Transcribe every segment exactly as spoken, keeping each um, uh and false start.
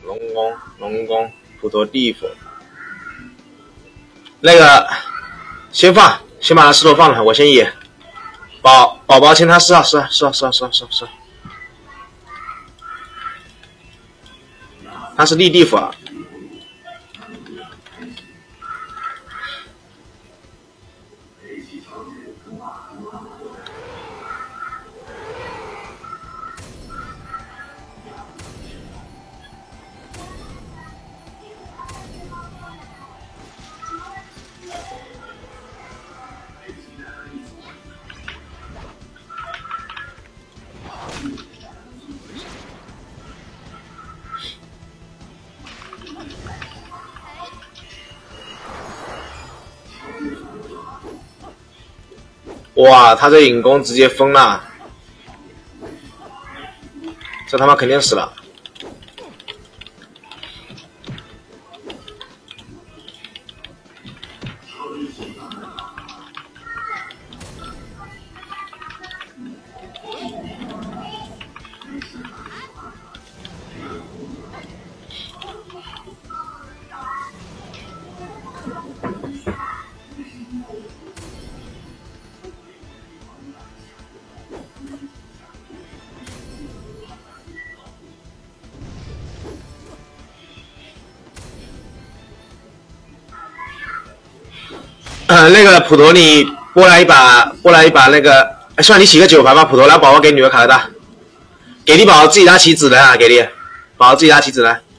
龙宫，龙宫，普陀地府。那个，先放，先把他石头放了，我先野。宝宝宝签他四号，四号，四号，四号，四号，四号，四号。他是立地府啊。哇，他这引弓直接疯了，这他妈肯定死了。呃，那个普陀，你拨来一把，拨来一把那个，哎，算了，你洗个九牌吧，普陀，来，宝宝给女儿卡的大，给力宝宝自己拉起子来啊，给力，宝宝自己拉起子来。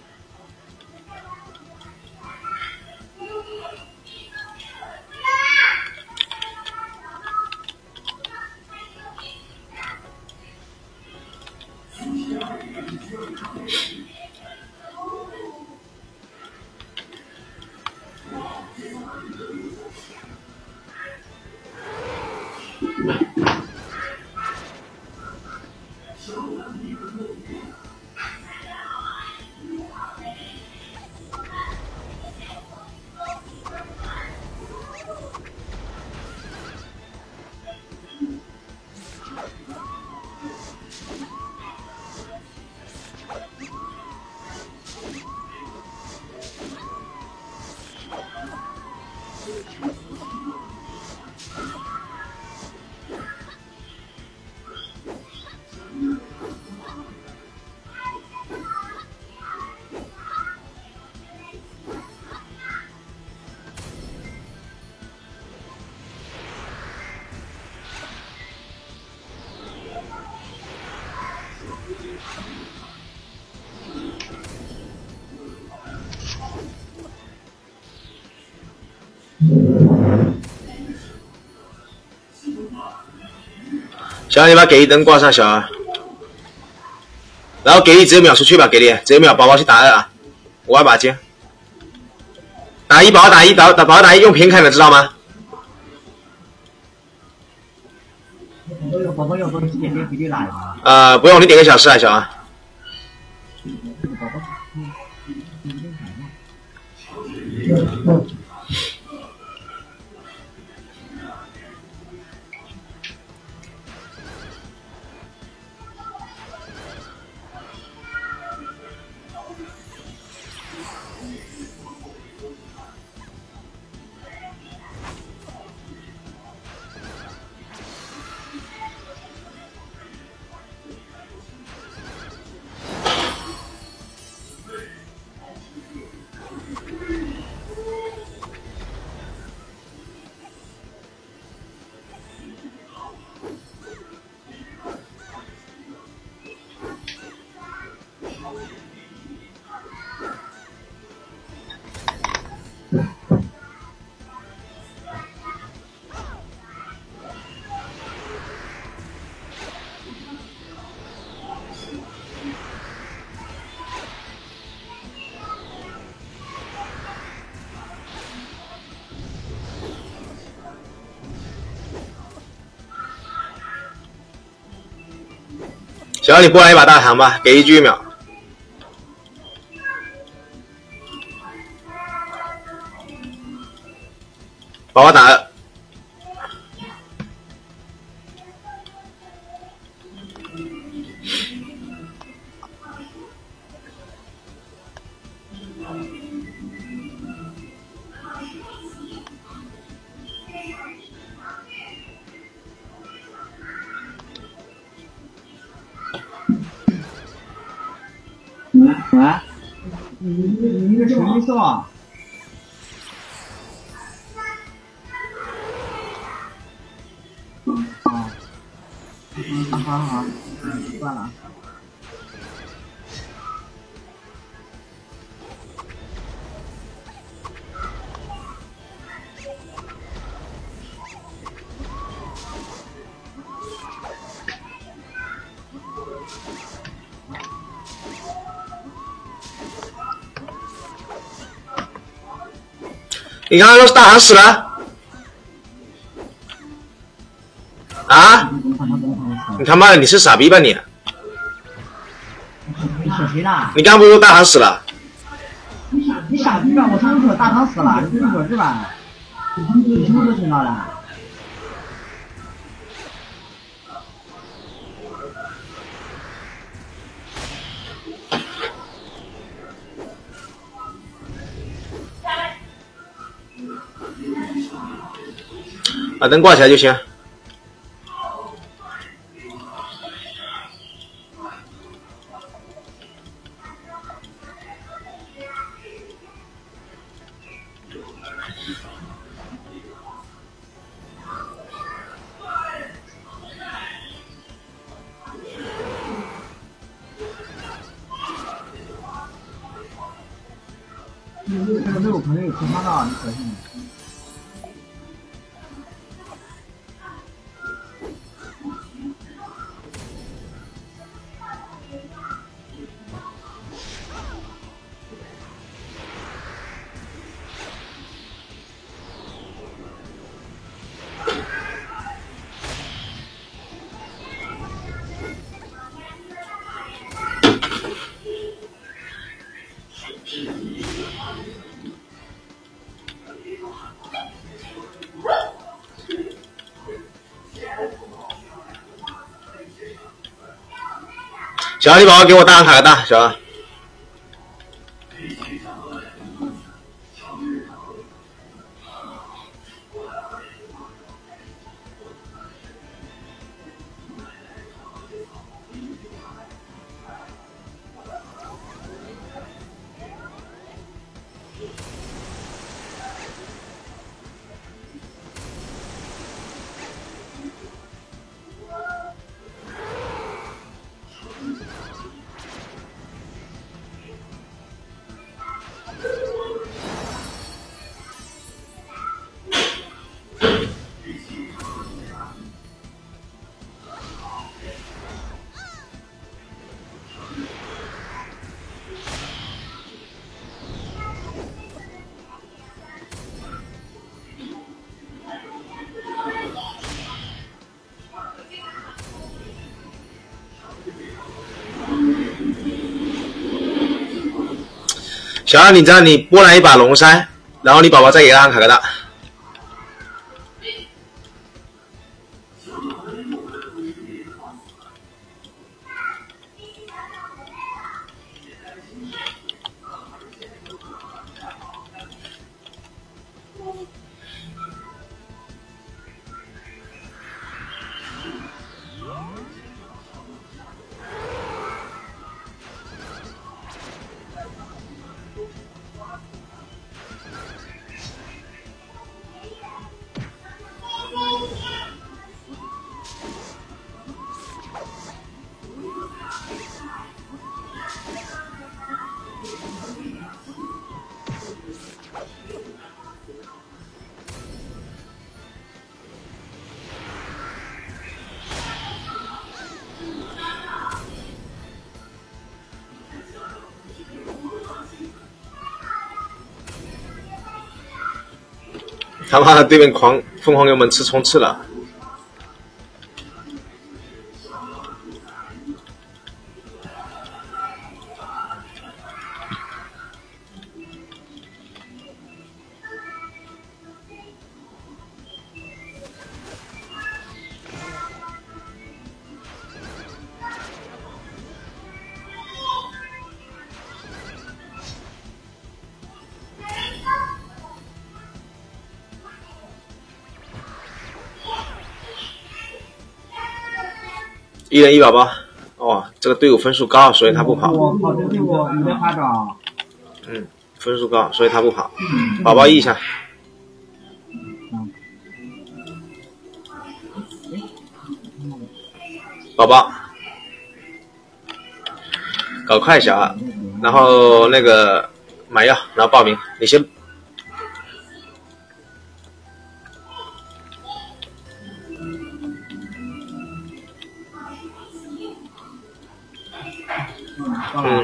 小安，你把给力灯挂上，小安。然后给力直接秒出去吧，给力直接秒，宝宝去打二啊！我要把尖，打一，宝宝打一，打打宝宝打一，用平砍的知道吗？ 宝宝有东西点点给力来吗？ 呃，不用，你点个小时啊，小安。 宝宝，嗯， 小安，你拨来一把大唐吧，给一局一秒。宝宝打二。 嗯，喂，你你你那个什么意思啊？啊，嗯，好好好，嗯，算了。 你刚刚说大航死了？啊？你他妈的，你是傻逼吧你？ 你说谁呢？ 你刚刚不是说大航死了？ 你傻你傻逼吧？我什么时候大堂死了？你听说是吧？你什么时候听到的？ 把灯挂起来就行。 这个没有朋友听不到，你可信？ 小二，你把我给我大航卡个大，小二。小二，你这样你波兰一把龙山，然后你宝宝再给他卡个大。他妈的，对面狂疯狂给我们吃冲刺了。 一人一宝宝。哦，这个队伍分数高，所以他不跑。 我靠，这队伍有点夸张。 嗯，分数高，所以他不跑。宝宝 E 一下。宝宝，搞快小啊，然后那个买药，然后报名，你先。嗯。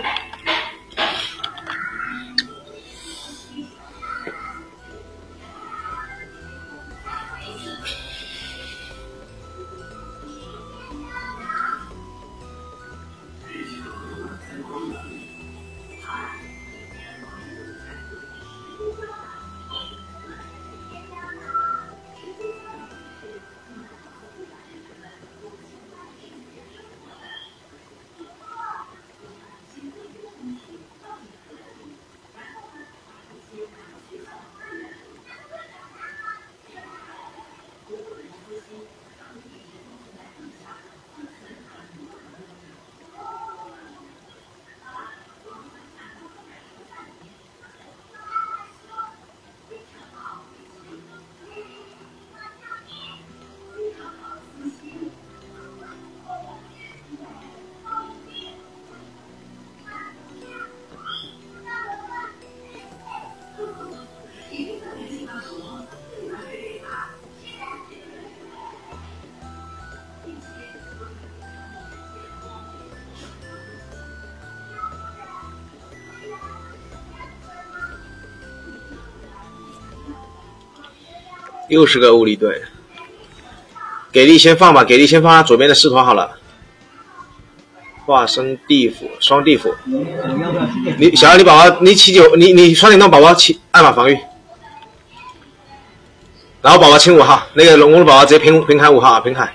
又是个物理队，给力先放吧，给力先放他左边的狮驼好了。化身地府，双地府。你小孩，你宝宝，你起九，你你双点洞宝宝起按码防御，然后宝宝清五号，那个龙宫的宝宝直接平平砍五号啊，平砍。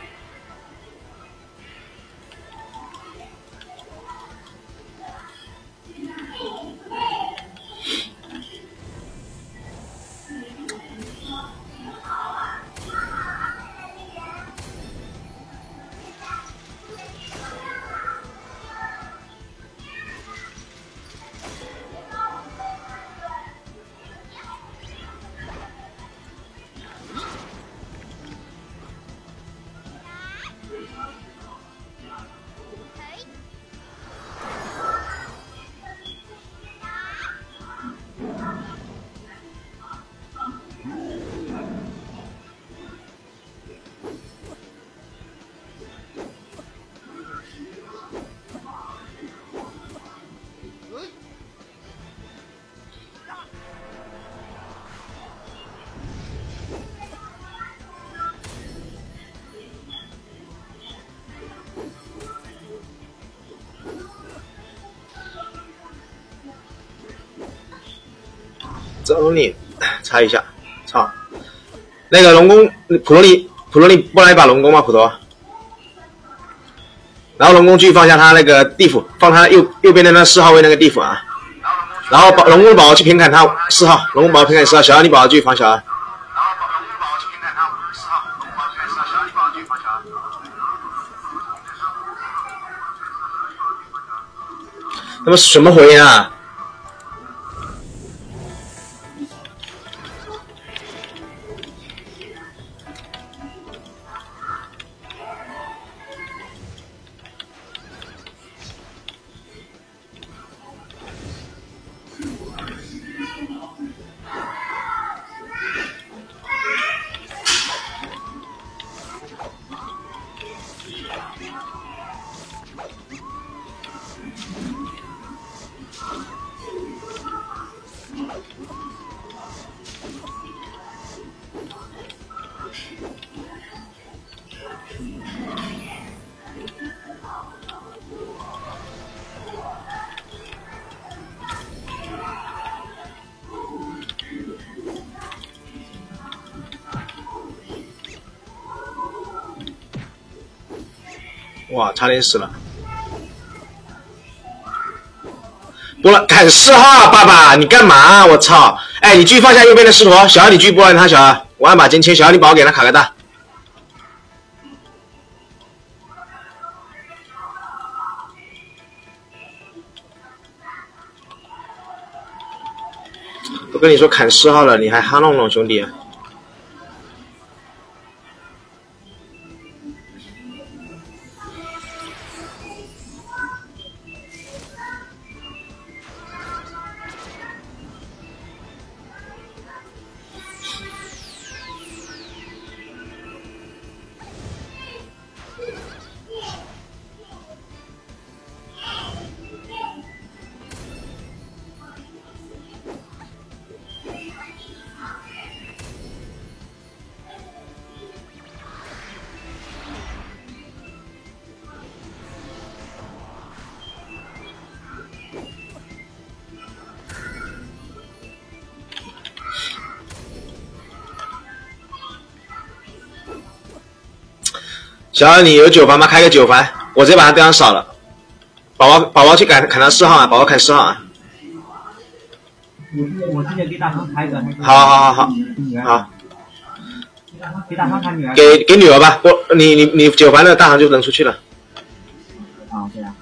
走你，擦一下，操！那个龙宫普罗利，普罗利过来一把龙宫吧，普陀。然后龙宫继续放下他那个地府，放他右右边的那四号位那个地府啊。然后宝龙宫宝宝去平砍他四号，龙宫宝宝平砍四号，小孩你宝宝继续防小孩。他们什么回音啊？哇，差点死了！波兰砍四号，爸爸，你干嘛？我操！哎，你继续放下右边的狮驼，小孩你继续波兰他小孩，我按把肩签，小孩你宝宝给他卡个大。 都跟你说砍四号了，你还哈弄弄兄弟、啊。小二，你有九番吗？开个九番，我直接把他对上扫了。宝宝，宝宝去砍砍他四号啊！宝宝砍四号啊！ 我我直接给大堂开个。 好好好好好。 给大堂开女儿。 给给女儿吧，不，你你你九番的大堂就能出去了。 啊，对啊。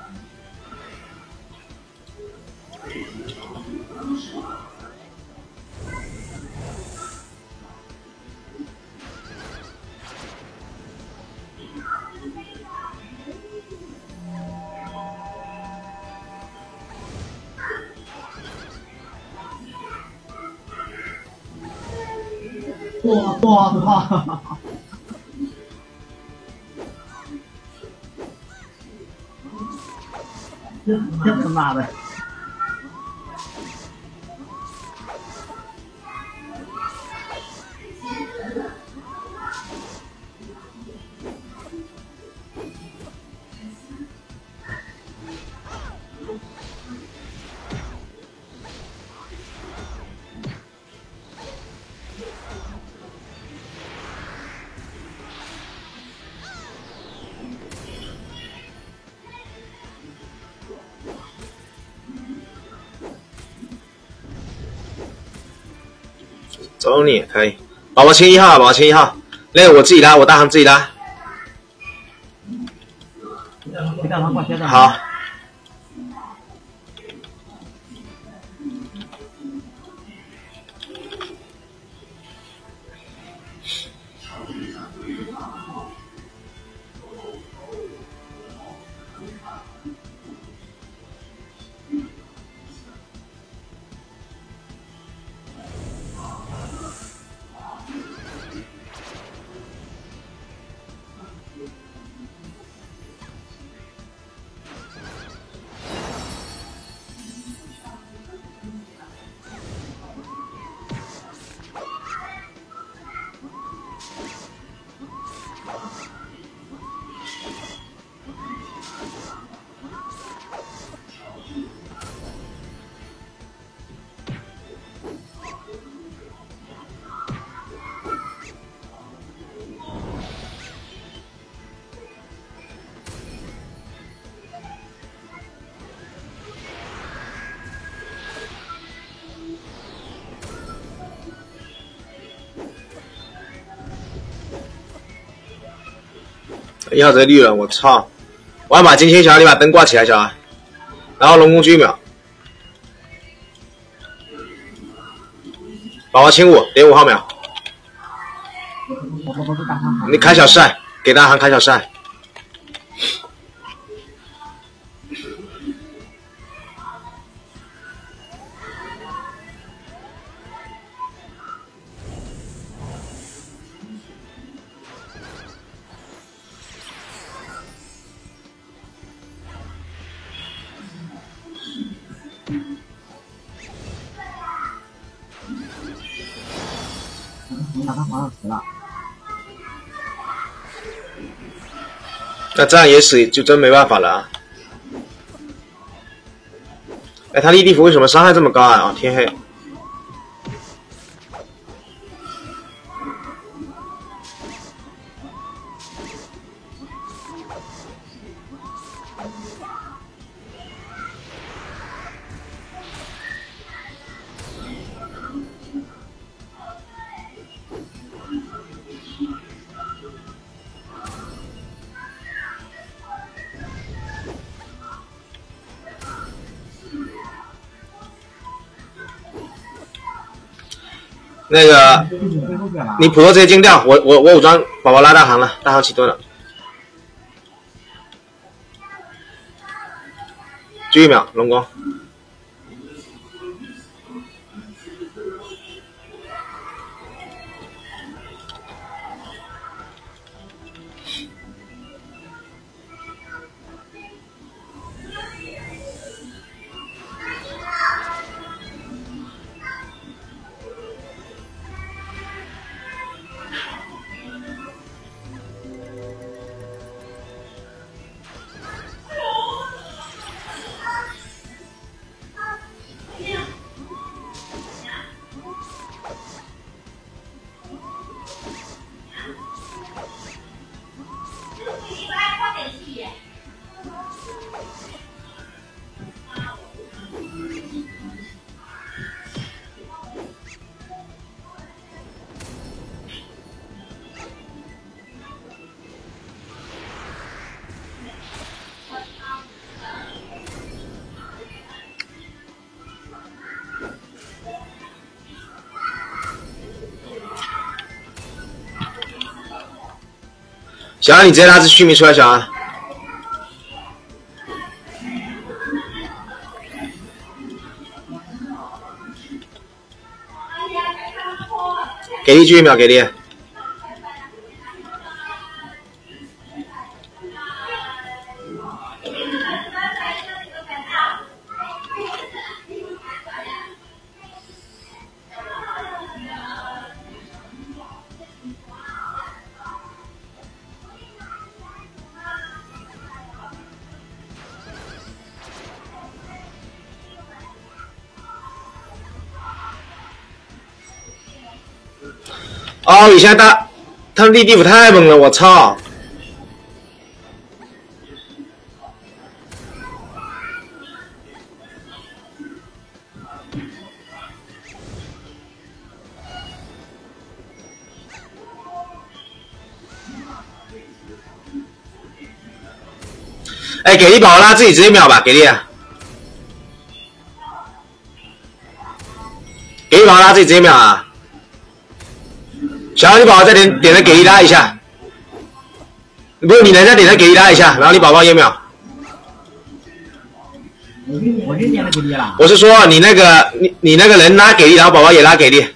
我我操！这这他妈的！ 走你可以，宝宝清一号，宝宝清一号，那个我自己拉，我大行自己拉。好。一号直接绿了，我操！我要把金签小孩，你把灯挂起来，小孩。然后龙宫狙一秒，宝宝清五点五号秒。你开小赛，给大行开小赛。 把他皇上死了， 那这样也死就真没办法了啊！哎，他立地符为什么伤害这么高啊？哦，天黑。 那个，你普罗直接惊掉，我我我武装宝宝拉大航了，大航启动了。就一秒龙光。小安，你直接拉只须弥出来，小安。给力，就一秒，给力。哦，你现在大，他们地地府太猛了，我操！哎，给力宝宝拉自己直接秒吧，给力！给力宝宝拉自己直接秒啊！小安，你宝宝再点点的给力拉一下，不是你能再点的给力拉一下，然后你宝宝也秒。 我就点了给力了。 我是说你那个你你那个人拉给力，然后宝宝也拉给力。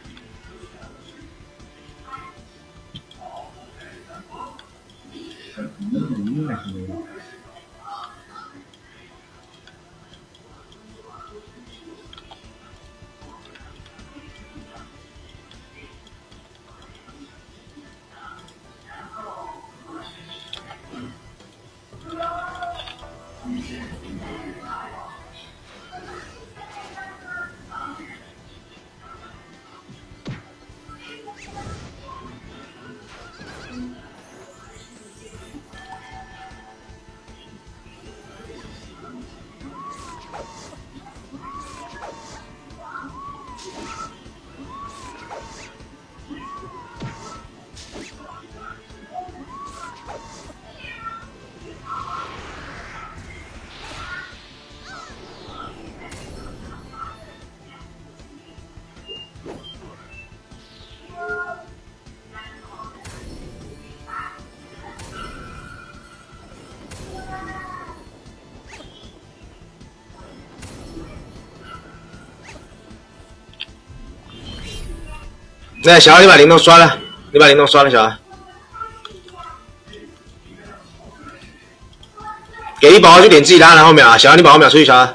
那小安，你把灵动刷了，你把灵动刷了，小安。给力宝宝就点自己拉，然后秒啊！小安，你宝宝秒出去，小安。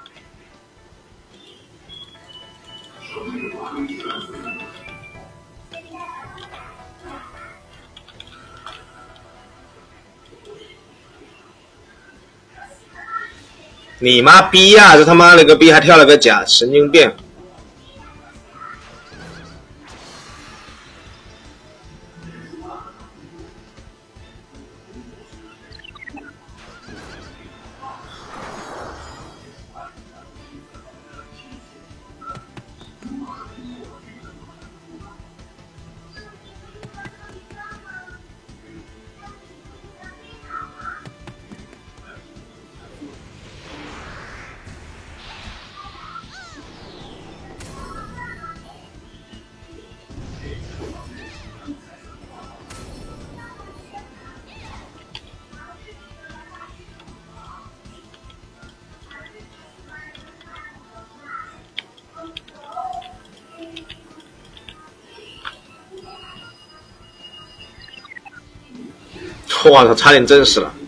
你妈逼呀、啊！这他妈了个逼还跳了个甲，神经病！ 我操，差点震死了。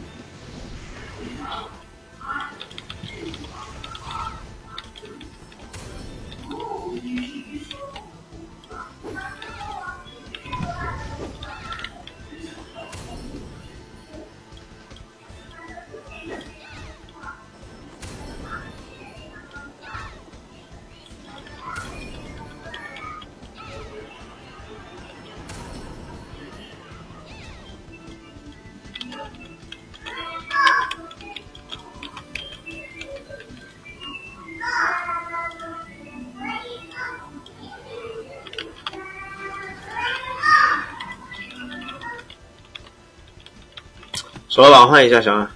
手老板换一下小安，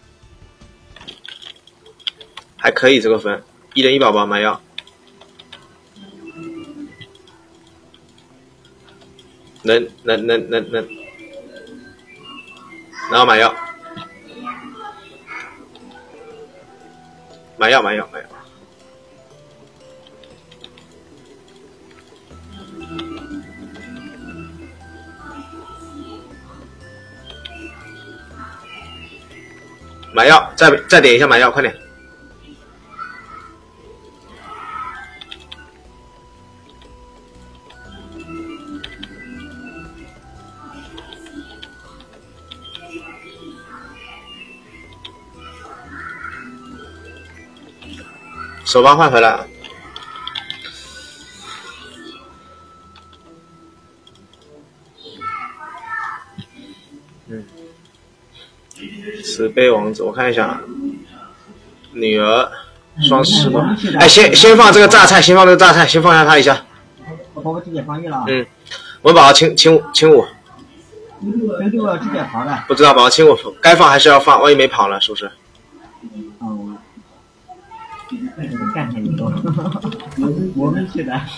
还可以这个分，一人一宝宝买药，能能能能能，然后买药，买药买药买药。买药，再再点一下买药，快点！手帮换回来。嗯。慈悲王子，我看一下，女儿双狮头，哎，先先放这个榨菜，先放这个榨菜，先放下他一下。 我宝宝直接放一了。 嗯，我宝宝清清清五。 这个直接跑了。 不知道宝宝清五，该放还是要放，万一没跑了，是不是？ 哦。干他一个，我们去的。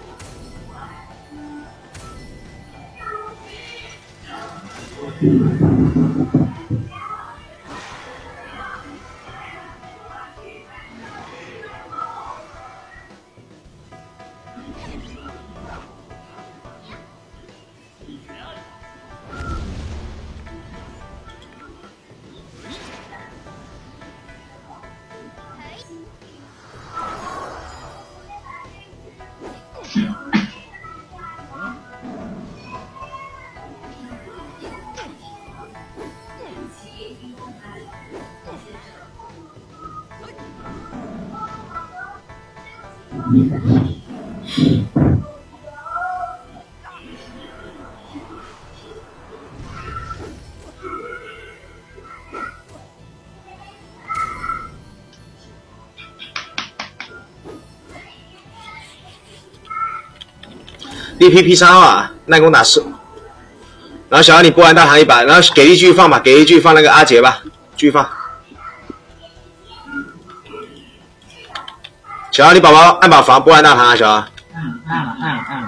D P P 三号啊，耐攻打四。然后小杨你波兰大堂一把，然后给力继续放吧，给力继续放那个阿杰吧，继续放。小杨你宝宝按把防波兰大堂啊，小杨。 嗯，按了按了按了。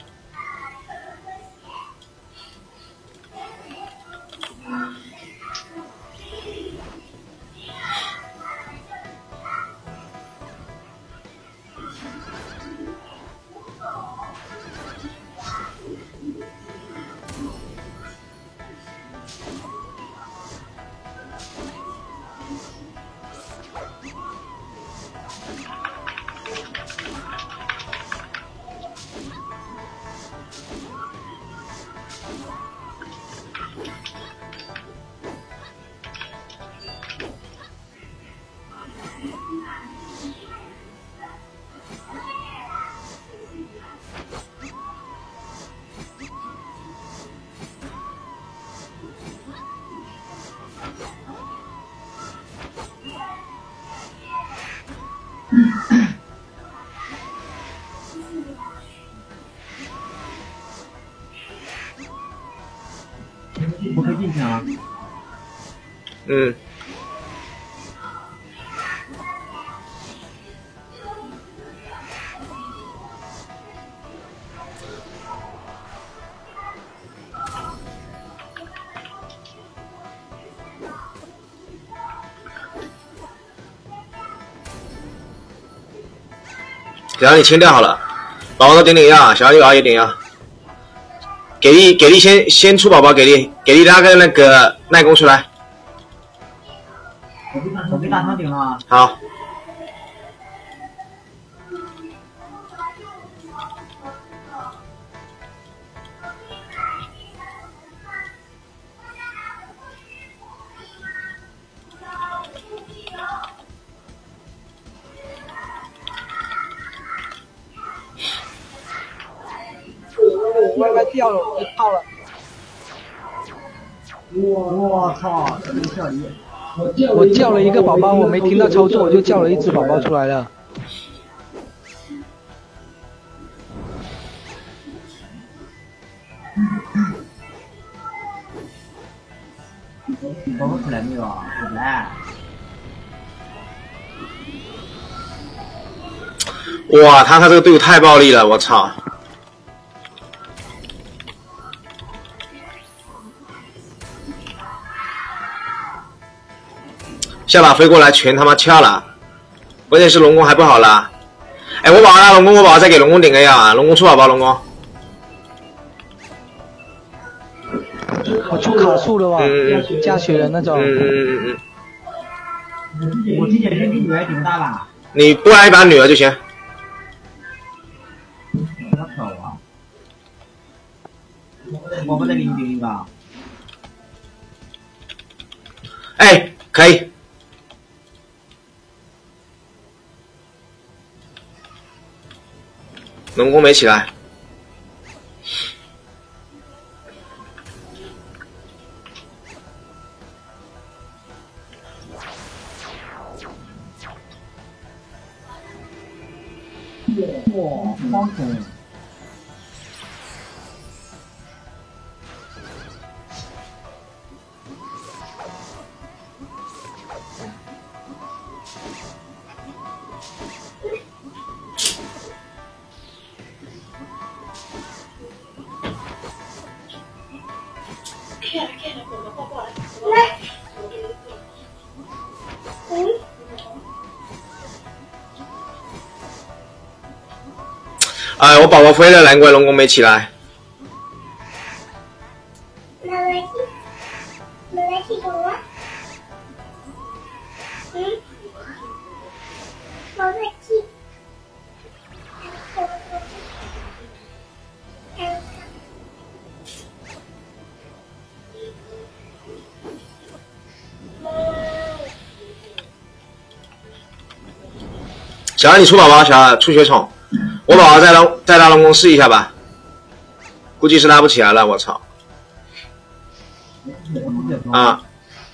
不可以进去啊。 嗯。小杨你清掉好了，宝宝都点点药，小杨你宝宝也点药。 给力给力先先出宝宝，给力给力拉个那个耐攻出来。 我被大汤顶了。 好。 歪歪掉了，我被套了。 我操！这个效益。 我叫了一个宝宝，我没听到操作，我就叫了一只宝宝出来了。 宝宝出来没有？出来。 哇，他他这个队伍太暴力了，我操！下把飞过来全他妈翘了，关键是龙宫还不好了。哎，我宝宝拉龙宫，我宝宝再给龙宫顶个呀，龙宫出宝宝，龙宫。 我出卡数了哇， 嗯、 加血的那种。 嗯嗯嗯嗯嗯。我之前是女儿顶大吧？ 你拨来一把女儿就行。 我操啊！我不再给你顶一个。 哎，可以。龙宫没起来。 哇，方孔。 哎，我宝宝飞了，难怪龙宫没起来。小安，你出宝宝，小安出血宠，我宝宝再拉再拉龙宫试一下吧，估计是拉不起来了，我操！啊，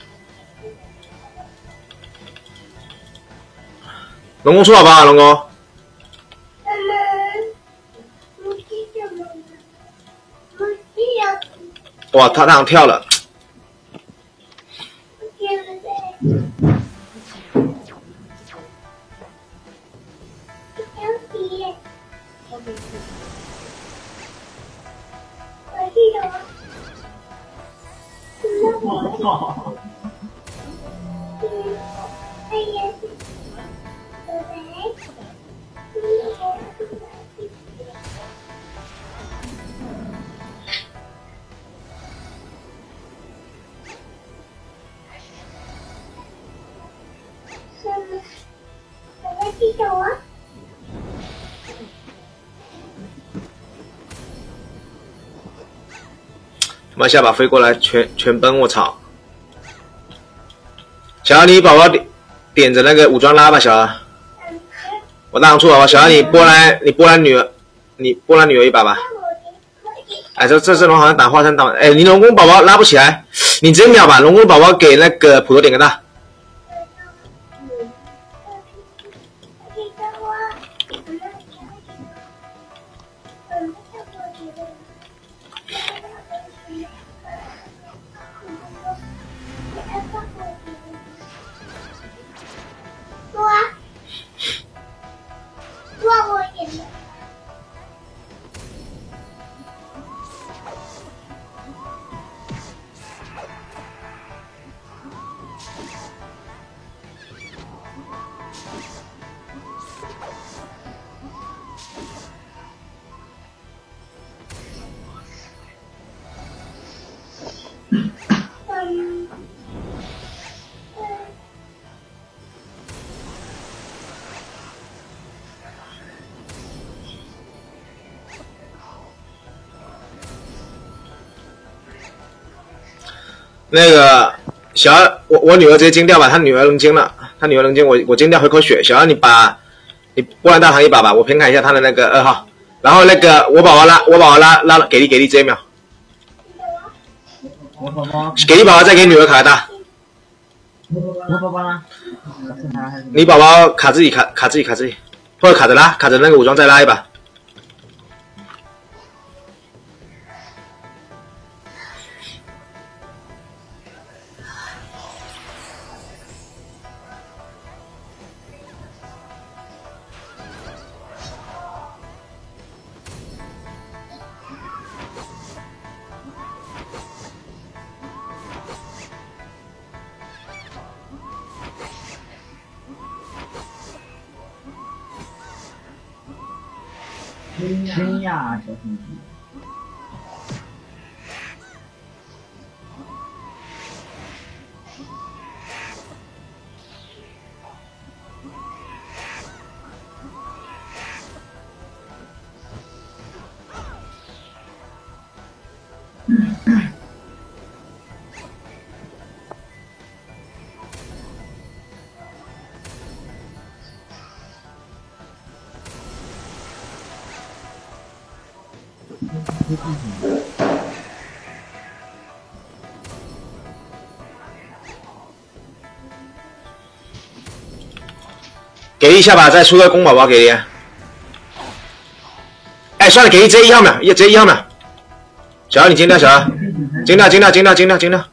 龙宫出宝宝啊，龙宫。哇，他他好像跳了。 我操！ 他妈下把飞过来，全全崩！我操！小安，你宝宝点点着那个武装拉吧，小安。我大阳出宝宝，小安你波兰你波兰女儿，你波兰女儿一把吧。哎，这这阵容好像打华山打，哎，你龙宫宝宝拉不起来，你直接秒吧，龙宫宝宝给那个普陀点个大。 那个小二，我我女儿直接惊掉吧，她女儿能惊了，她女儿能惊，我我惊掉回口血。小二，你把你波兰大堂一把吧，我偏看一下他的那个二号，然后那个我宝宝拉我宝宝拉拉给力给力这一秒， 我宝宝给力宝宝再给女儿卡大， 我宝宝呢？ 你宝宝卡自己卡卡自己卡自己，或者卡着拉卡着那个武装再拉一把。 真呀，小兄弟！给力一下吧，再出个公宝宝给力。哎，算了，给力直接一号秒，直接一号秒。小二你惊掉，小二，惊掉，惊掉，惊掉，惊掉，惊掉。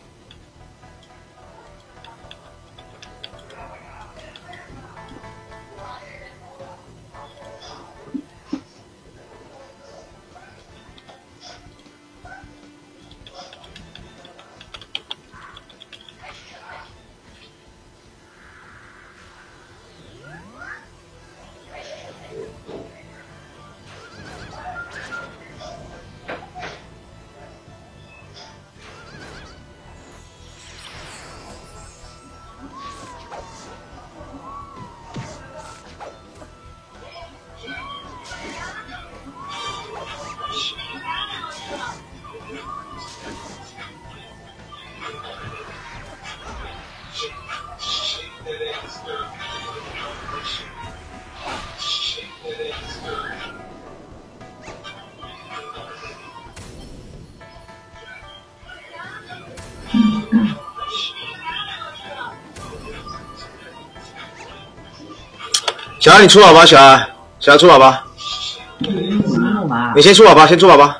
小二你出宝宝，小二，小二出宝宝。你先出宝宝，先出宝宝。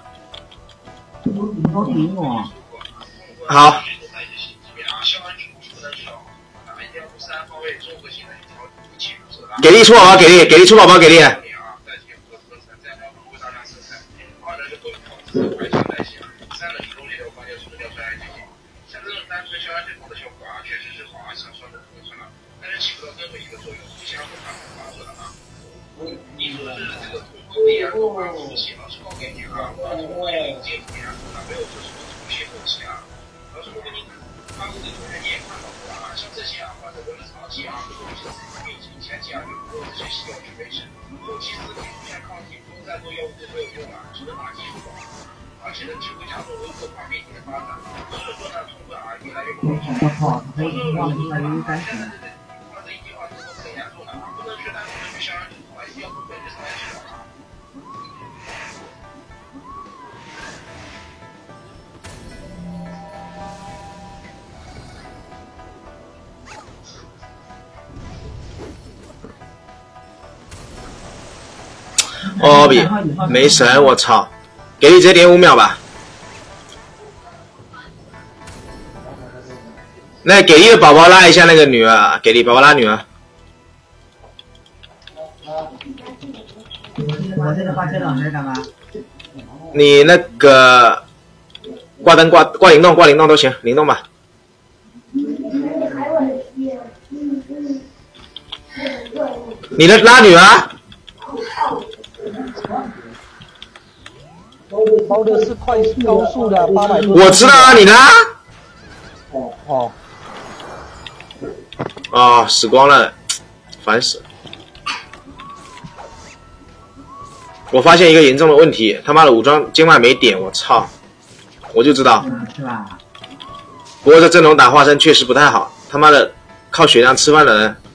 好。给力出宝宝，给力，给力出宝宝，给力。 我操，他可以让出来一三十。 哦比没神，我操！给力直接点五秒吧。那给力的宝宝拉一下那个女儿，给力宝宝拉女儿。 我这个发车长还是干嘛？ 你那个挂灯挂挂灵动挂灵动都行，灵动吧。你的拉女儿。 包的是快高速的八百多。 我知道啊，你拉。 哦哦。 啊，死光了，烦死了！我发现一个严重的问题，他妈的武装经脉没点，我操！我就知道。 是吧？ 不过这阵容打化身确实不太好，他妈的靠血量吃饭的人。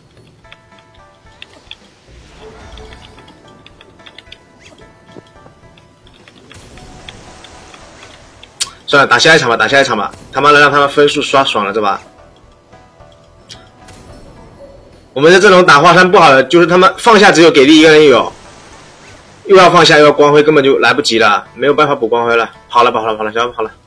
算了，打下一场吧，打下一场吧，他妈的让他们分数刷爽了，这把。我们的阵容打华山不好的就是他们放下只有给力一个人有，又要放下又要光辉，根本就来不及了，没有办法补光辉了。好了，跑了，跑了，小跑了。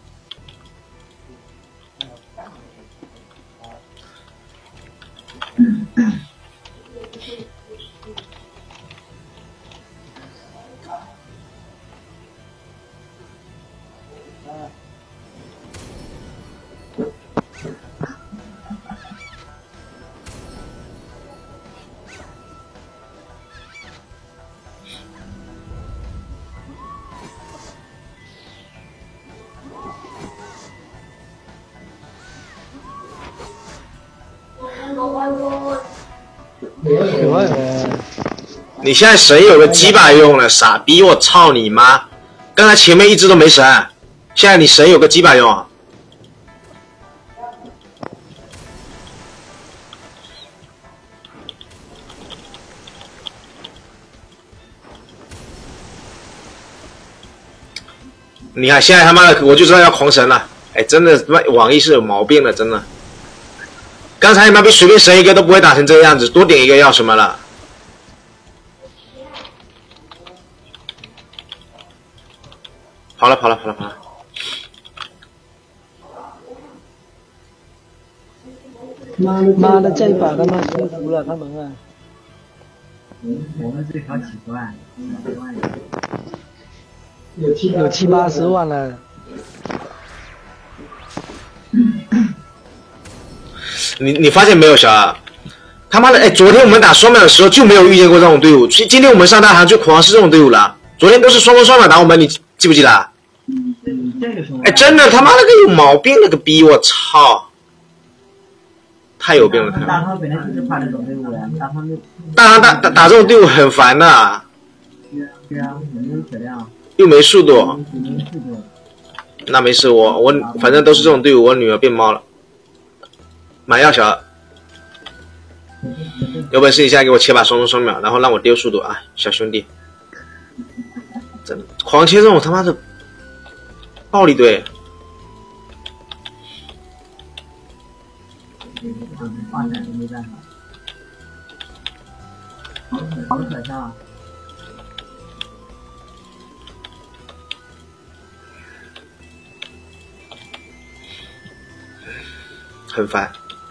你现在神有个鸡巴用了，傻逼！我操你妈！刚才前面一直都没神，现在你神有个鸡巴用啊！你看现在他妈的我就知道要狂神了，哎，真的他妈网易是有毛病的，真的。刚才你妈逼随便神一个都不会打成这个样子，多点一个要什么了？跑了跑了跑了跑了！ 妈的，这一把他妈舒服了，他们啊！ 我们最少几十万，几十万。 有七有七八十万了。 你你发现没有，小二？他妈的，哎，昨天我们打双秒的时候就没有遇见过这种队伍，今天我们上大行就苦航是这种队伍了。昨天都是双攻双秒打我们，你记不记得？哎，真的他妈那个有毛病，那个逼，我操！太有病了！ 大汤本来就是怕这种队伍的，大汤就大汤打打打这种队伍很烦的。 对啊，没有血量， 又没速度。 没速度。 那没事，我我反正都是这种队伍，我女儿变猫了。买药小二，有本事你现在给我切把双攻双秒，然后让我丢速度啊，小兄弟！真的狂切这种他妈的暴力队。 发展都没办法，好可笑啊！ 很烦，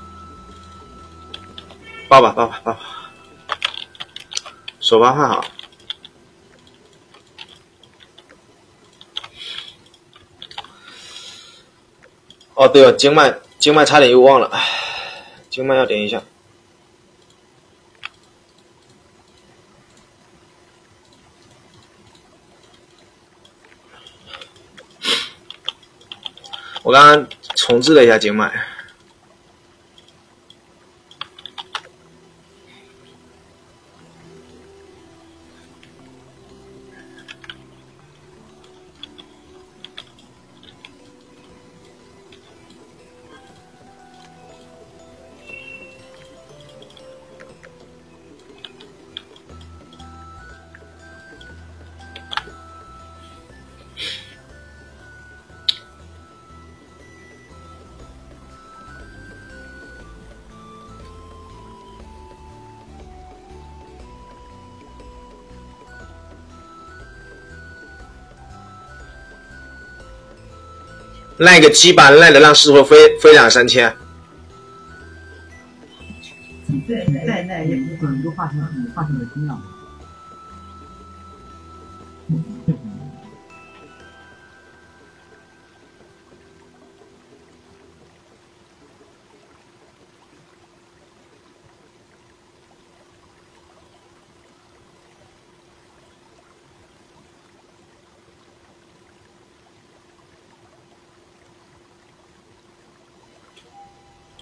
抱吧抱吧抱吧，手把换好。哦，对了，经脉经脉差点又忘了，唉，经脉要点一下。我刚刚重置了一下经脉。赖个鸡巴，赖的让师傅飞飞两三千。 你再你再赖也不可能都化成化成了金了。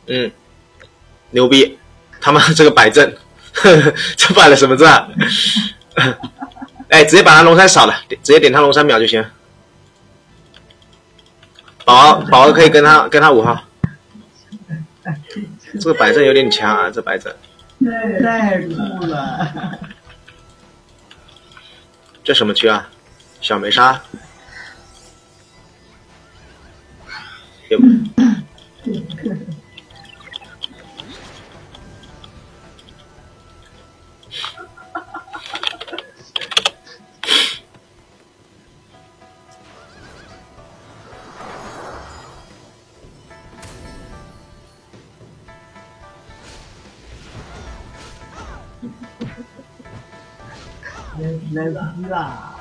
嗯，牛逼！他妈这个摆阵，呵呵这摆了什么阵啊？哎，直接把他龙山扫了，直接点他龙山秒就行。宝宝宝宝可以跟他跟他五号。这个摆阵有点强啊，这摆阵。 太酷了！ 这什么区啊？小梅沙。有。 来来啦！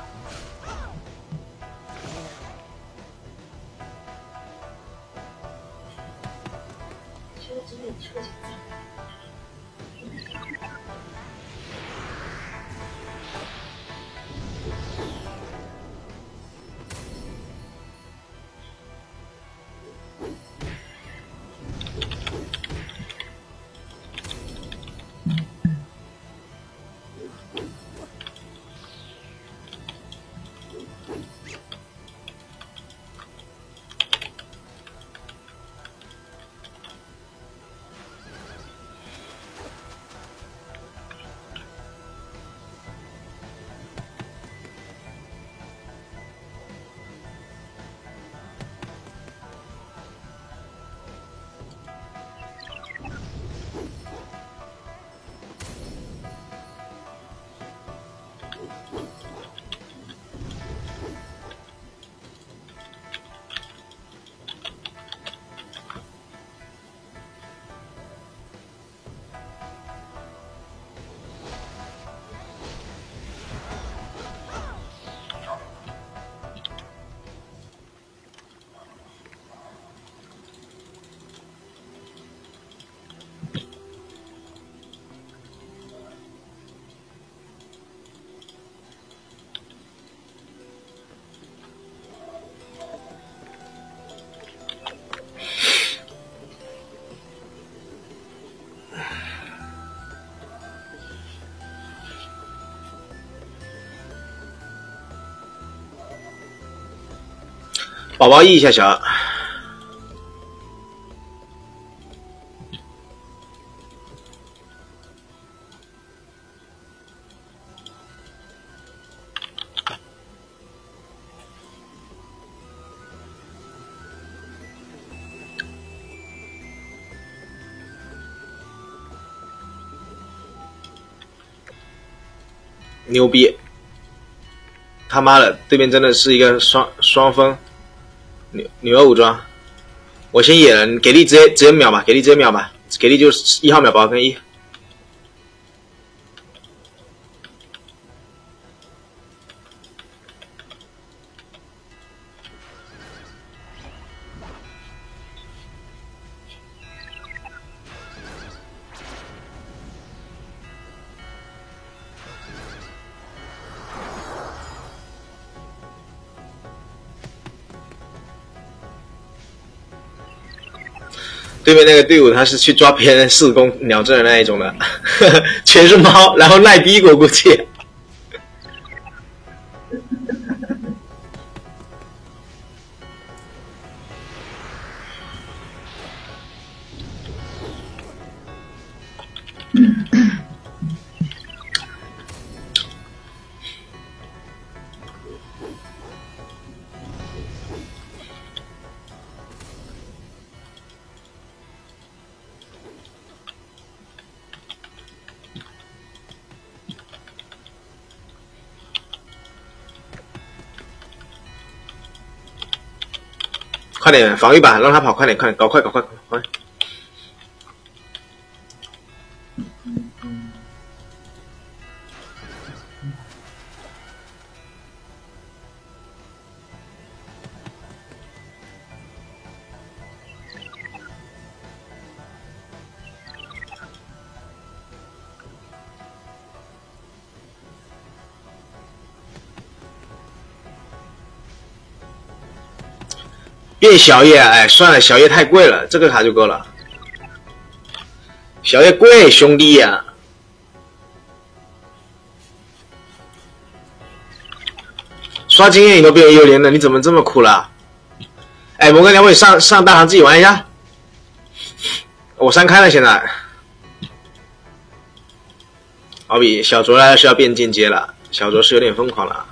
宝宝 E 一下小。牛逼！他妈的，对面真的是一个双双峰。女女儿武装，我先野人，给力直接直接秒吧，给力直接秒吧，给力就是一号秒宝跟一。对面那个队伍他是去抓别人四攻鸟阵的那一种的，呵呵全是猫，然后耐逼我估计。快点防御吧，让他跑，快点，快点，搞快，搞快，搞快！变小叶，哎，算了，小叶太贵了，这个卡就够了。 小月贵，兄弟呀、啊！刷经验你都变成幽灵了，你怎么这么苦了？哎，摩根，要不你上上大堂自己玩一下？我删开了，现在。好比小卓呢是要变进阶了，小卓是有点疯狂了。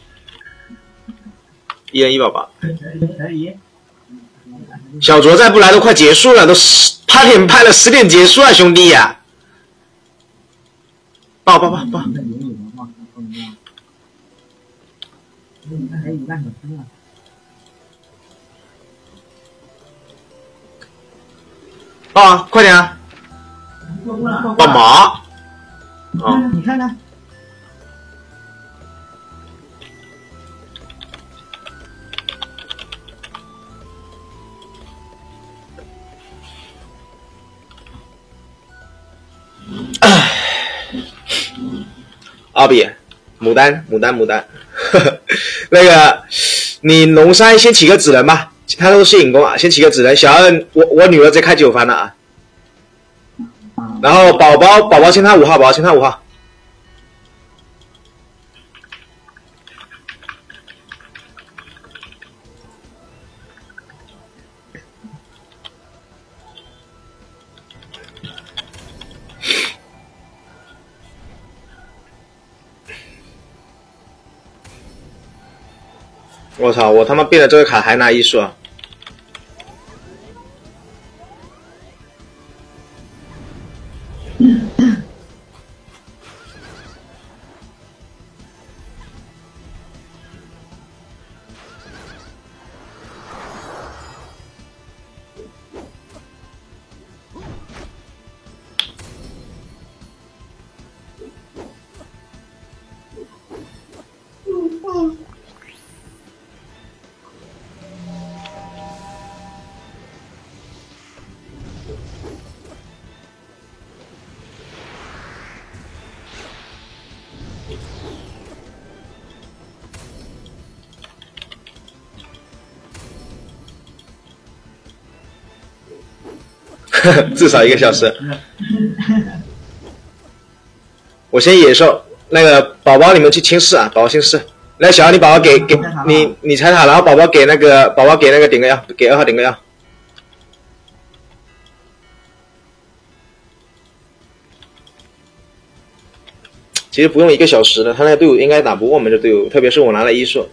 一人一宝宝。 可以。 小卓再不来都快结束了，都十八点拍了，十点结束啊，兄弟呀、啊！抱抱抱抱。 还有半小时了。 抱啊，快点啊！抱毛。哦， 你看看。 奥比，牡丹，牡丹，牡丹，呵呵那个，你龙山先起个纸人吧，他都是引弓啊，先起个纸人。小二，我我女儿在开九番了啊。然后宝宝，宝宝先看五号，宝宝先看五号。我操！我他妈变了这个卡还拿艺术啊！至少一个小时。我先野兽，那个宝宝你们去清室啊，宝宝清室。来，小二你宝宝给给你你踩塔，然后宝宝给那个宝宝给那个点个药，给二号点个药。其实不用一个小时的，他那个队伍应该打不过我们的队伍，特别是我拿了医术。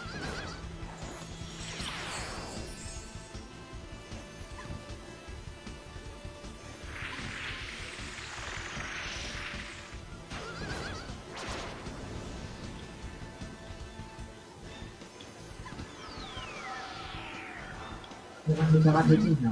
先把腿进去了。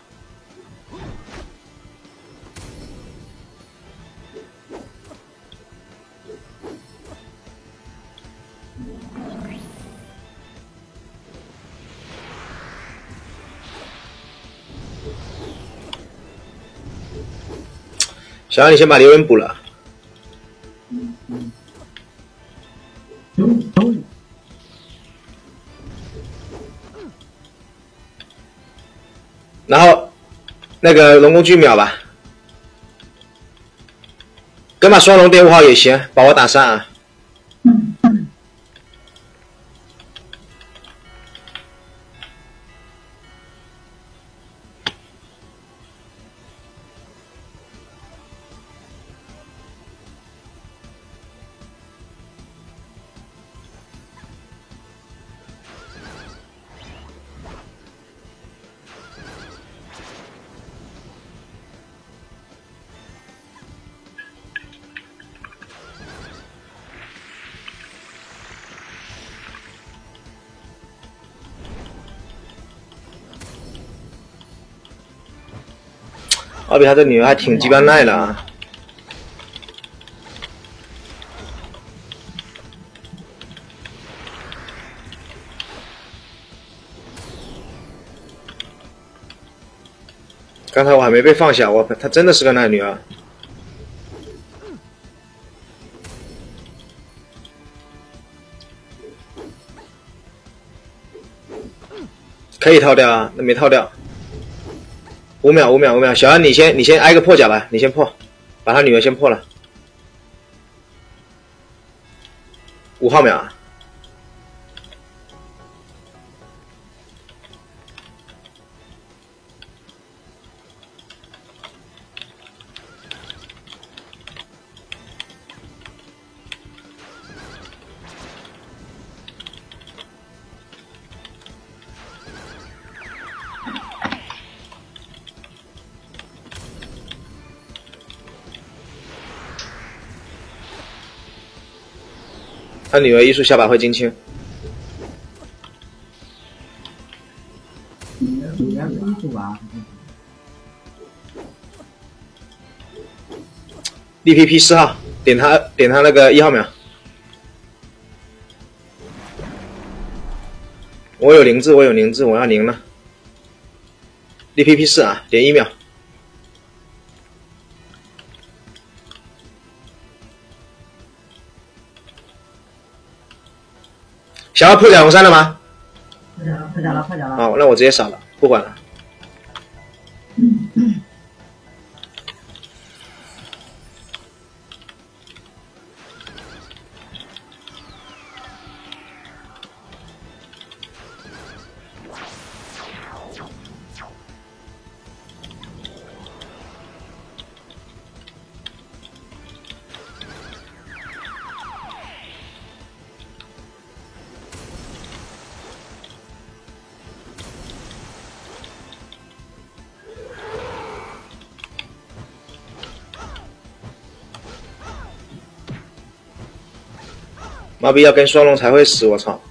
小二，你先把刘人补了。 嗯嗯。有有。 然后，那个龙宫巨秒吧，跟把双龙点五号也行，把我打上啊。奥比他这女儿还挺鸡巴耐的啊！刚才我还没被放下，我她真的是个耐女儿。可以套掉啊，那没套掉。 五秒五秒五秒，小安你先你先挨个破甲吧，你先破，把他女儿先破了。五号秒啊！他女儿艺术下把会金青。 女儿艺术啊。 D P P 四号，点他点他那个一号秒。我有零字，我有零字，我要零了。D P P 四啊，点一秒。想要破甲红山了吗？ 破甲了，破甲了，破甲了。 好，那我直接扫了，不管了。毛笔要跟双龙才会死，我操！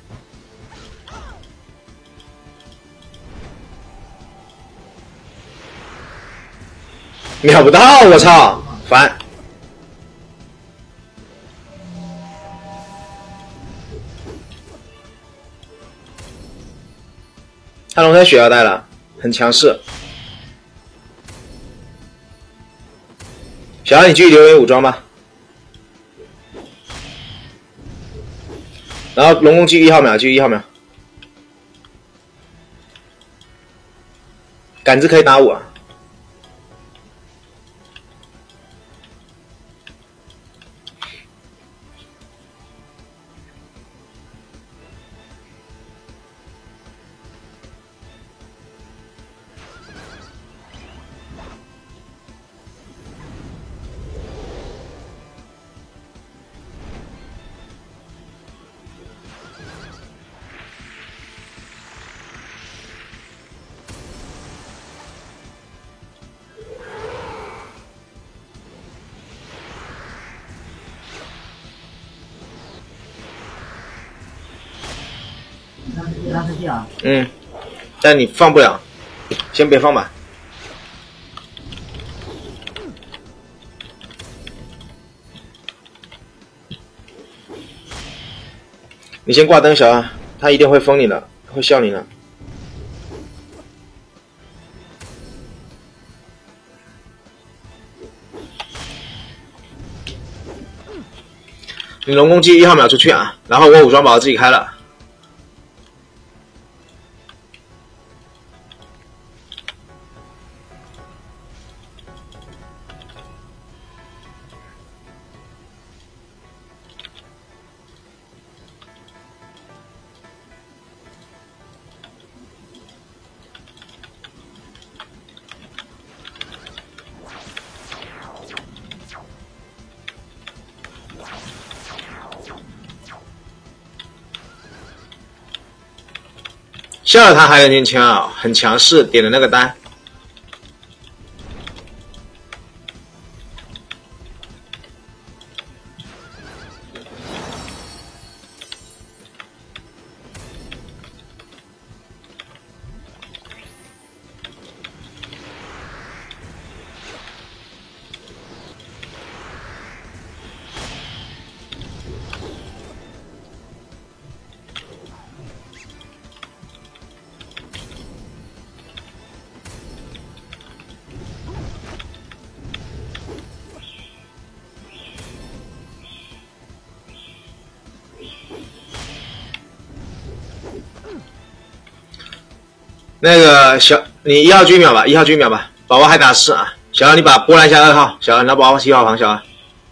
秒不到，我操！烦。他龙山血要带了，很强势。小安，你继续留言武装吧。然后龙宫继续一号秒，继续一号秒。杆子可以打我啊。 拉丝机啊。 嗯，但你放不了，先别放吧。你先挂灯，小安，他一定会封你的，会笑你的。你龙宫击一号秒出去啊，然后我武装宝自己开了。笑了他还有年轻啊，很强势，点的那个单。那个小，你一号狙秒吧，一号狙秒吧， 宝宝还打四啊！小二，你把波拦下二号，小二拿宝宝七号旁，小二。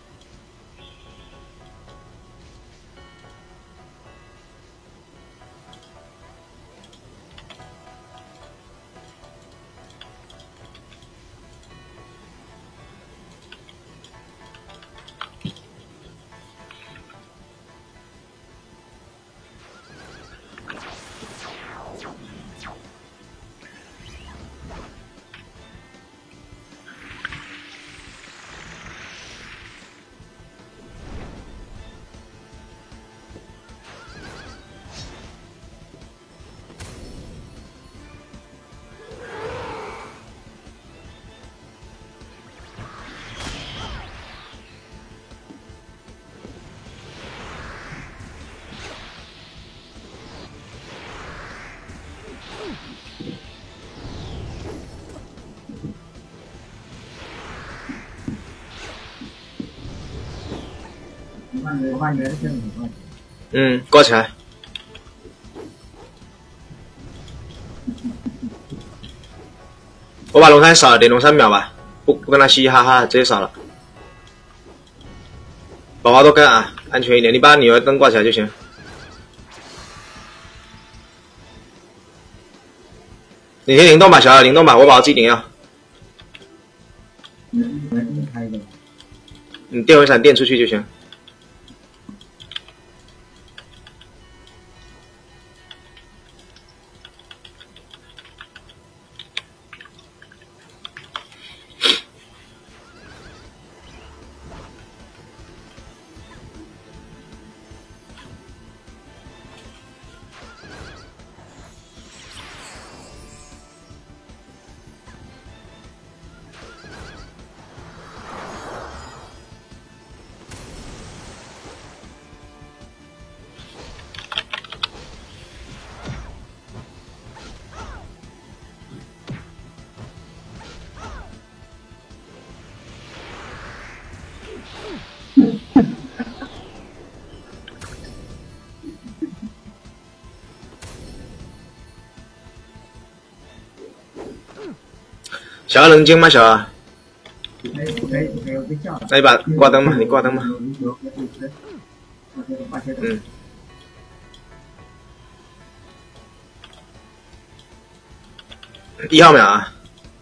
嗯，挂起来。我把龙山扫了，点龙山秒吧，不不跟他嘻嘻哈哈，直接扫了。宝宝都跟啊，安全一点。你把女儿灯挂起来就行。你先灵动吧，小二灵动吧，我宝宝自己顶药。你电回闪电出去就行。小二能精吗？小二？那你把挂灯吧，你挂灯吧。嗯。一号秒啊！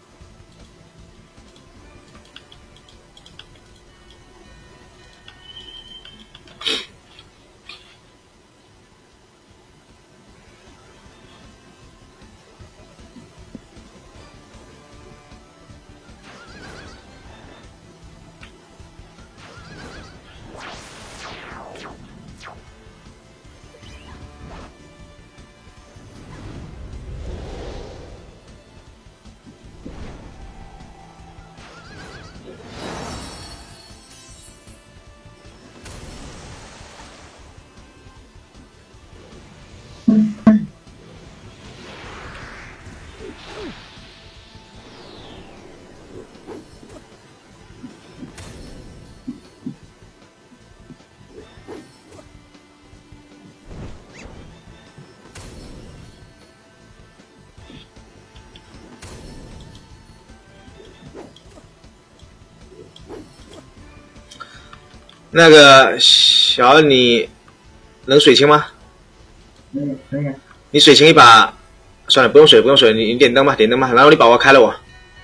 那个小二，你能水清吗？ 嗯，可以。 你水清一把，算了，不用水，不用水，你你点灯吧，点灯吧。然后你宝宝开了我，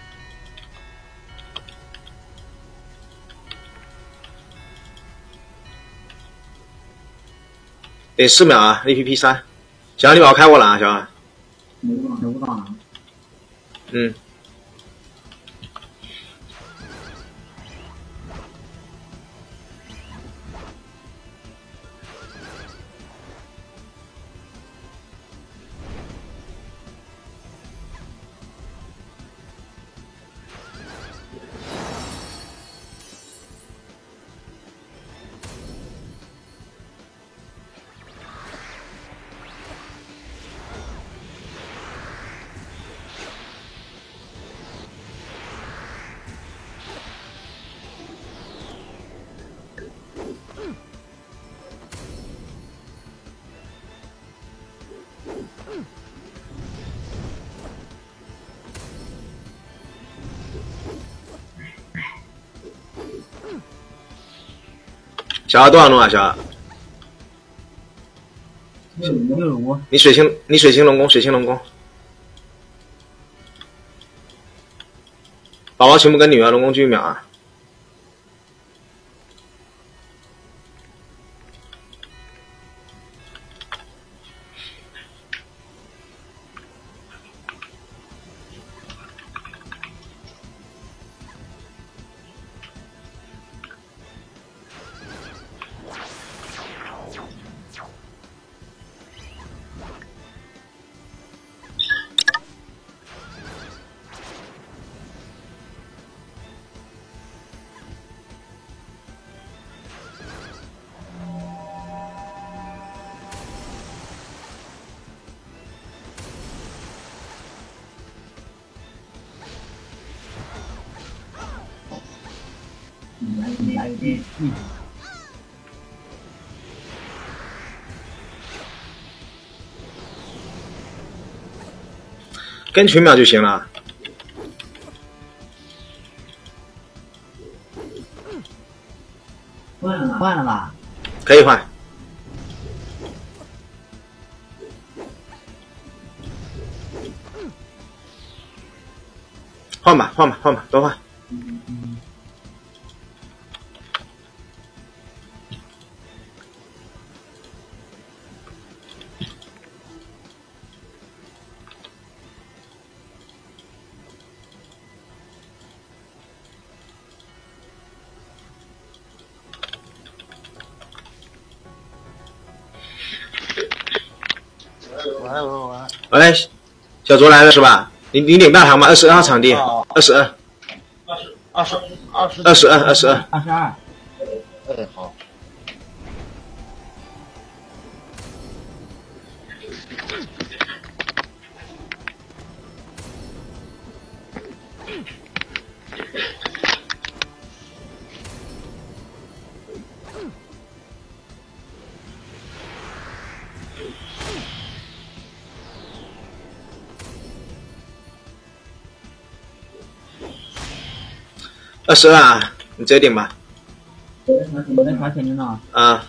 点四秒啊 ，A P P 三。小二，你宝宝开我了啊，小二。 收不到啊。 嗯。 小二多少弄啊？小二， 六十五。 你水星，你水星龙宫，水星龙宫。宝宝全部跟女儿龙宫继续秒啊！跟群秒就行了。 换了换了吧？ 可以换。换吧，换吧，换吧，都换。喂，小卓来了是吧？你你领大堂吗？二十二号场地，二十二， 二十二十二十二，二十二， 二十二。 哎，好。 二十二啊，你直接顶吧。 我在刷天津呢。 啊。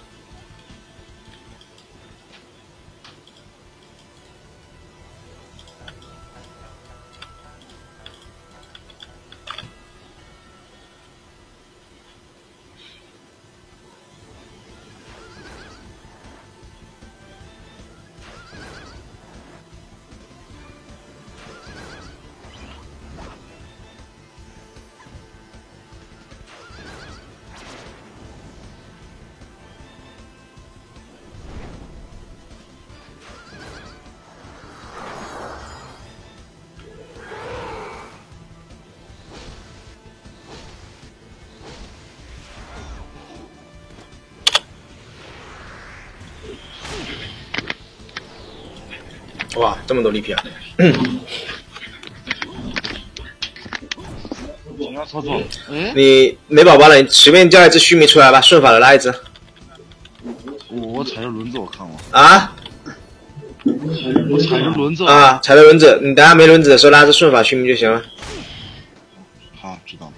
哇，这么多力皮啊！ 怎样操作？嗯， 你没宝宝了，你随便叫一只须弥出来吧，顺法的拉一只。 我我踩着轮子，我看过。 啊？ 我踩着轮子。 啊，踩着轮子，你等下没轮子的时候拉只顺法须弥就行了。 好，知道了。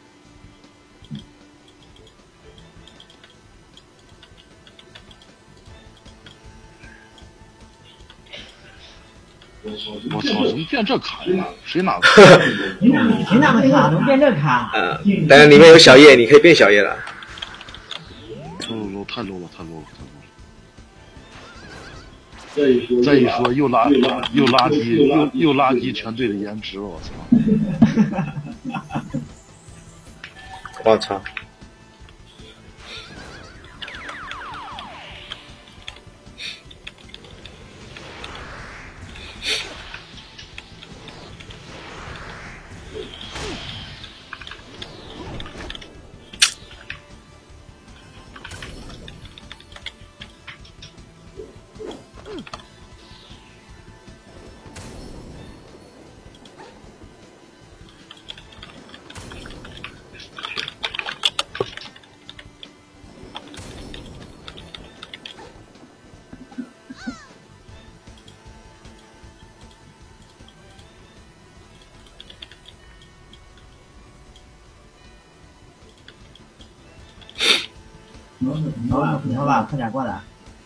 我操，怎么变这卡呀？谁拿的？ 谁拿的卡？怎么变这卡？ 呃，当然里面有小叶，你可以变小叶了。 low low 太 low 了，太 low 了，太 low 了。再一说又拉又拉低又又拉低全队的颜值，我操！ 我操！ 哦，你说吧，快点过来。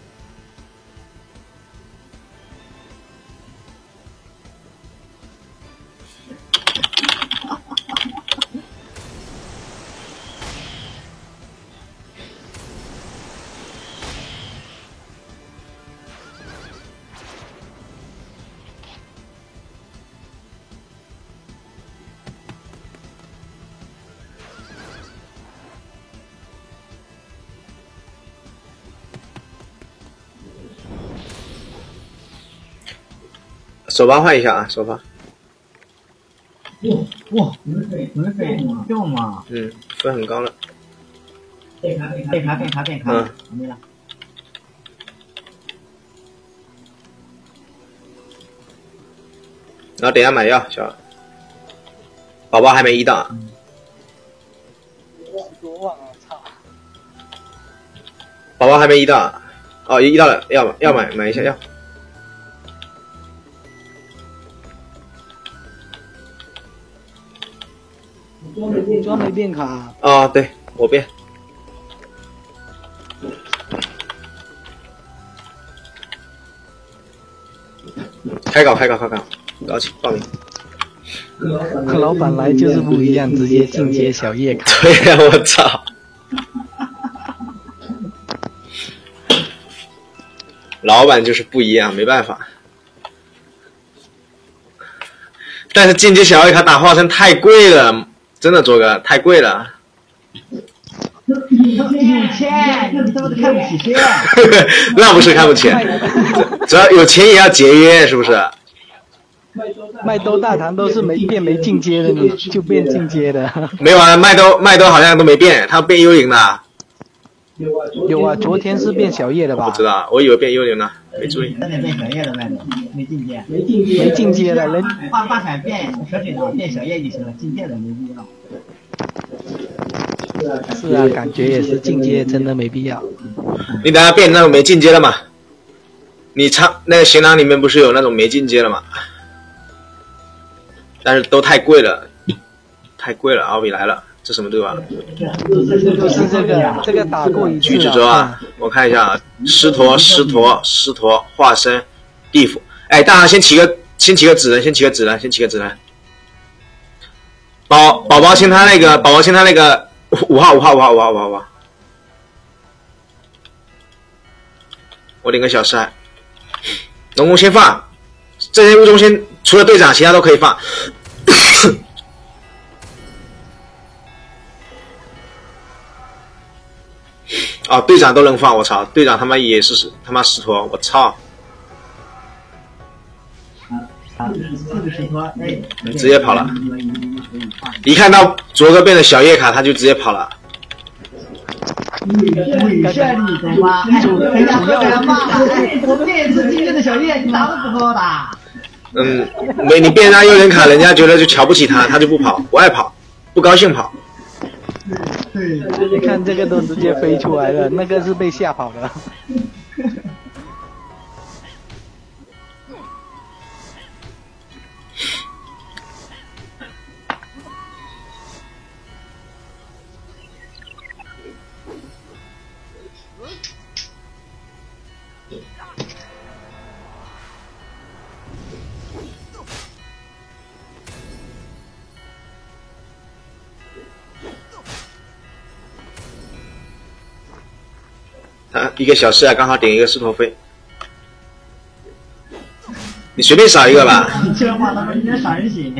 手把换一下啊，手把。 哇，门飞门飞掉吗？ 嗯，分很高了。 变卡变卡变卡变卡， 嗯， 没了。 然后等一下买药，小宝宝还没一到。 多忘了，操！ 宝宝还没一到，哦，一到了，要要买买一下药。 装没变卡。 哦，对我变。开搞开搞开搞，搞起报名。 老板来就是不一样，直接进阶小叶卡。 对呀、啊，我操！老板就是不一样，没办法。但是进阶小叶卡打化身太贵了，真的卓哥太贵了。 有钱，你怎么看不起钱？ 那不是看不起，只要有钱也要节约，是不是？ 麦兜大堂都是没变没进阶的，你就变进阶的。 没有啊，麦兜麦兜好像都没变，他变幽灵了。 有啊，昨天是变小叶的吧？ 不知道，我以为变幽灵了，没注意。 那得变小叶的麦兜，没进阶。 没进阶，没进阶的人。 把把闪变蛇腿的变小叶就行了，进阶的没必要。 是啊，感觉也是进阶真的没必要。 你等下变那种没进阶的嘛？你仓那个行囊里面不是有那种没进阶的嘛？但是都太贵了，太贵了。奥比来了，这什么对吧？ 就是这个，这个打过一次橘子洲啊，我看一下啊，狮驼、狮驼、狮驼化身，地府。哎，大家先起个，先起个纸人，先起个纸人，先起个纸人。宝宝宝先他那个，宝宝先他那个五号，五号，五号，五号，五号，五号。我领个小山，龙宫先放，这些物中先除了队长，其他都可以放。哦，队长都能放，我操！队长他妈也是他妈石头，我操！直接跑了。一看到卓哥变成小叶卡，他就直接跑了。 猥亵你懂吗？人家会人骂他，哎，我们这次进阶的小叶，你咋都不好打？ 嗯，没你变张幽灵卡，人家觉得就瞧不起他，他就不跑，不爱跑，不高兴跑。 对， 你看这个都直接飞出来了，那个是被吓跑的。 啊，一个小时啊，刚好顶一个狮驼飞。你随便扫一个吧。 你这话他妈有点伤人心。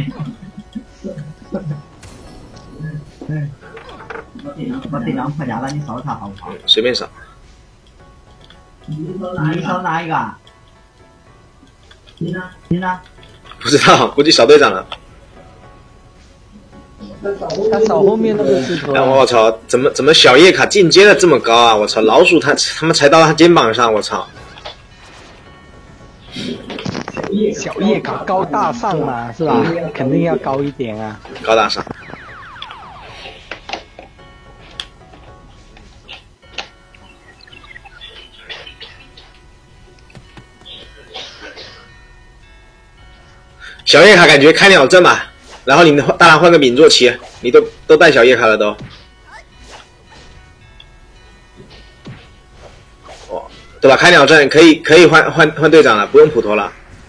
我队长破甲了，你扫他好不好？ 随便扫。 你扫哪一个？你呢？你呢？ 不知道，估计扫队长了。 他扫后面那个石头。 哎，我操，怎么怎么小叶卡进阶的这么高啊！我操，老鼠他他们才到他肩膀上，我操。 小叶卡高大上嘛，是吧？肯定要高一点啊。 高大上。小叶卡感觉开鸟阵嘛，然后你大蓝换个敏坐骑，你都都带小叶卡了都。 对吧？开鸟阵可以可以换换换队长了，不用普陀了。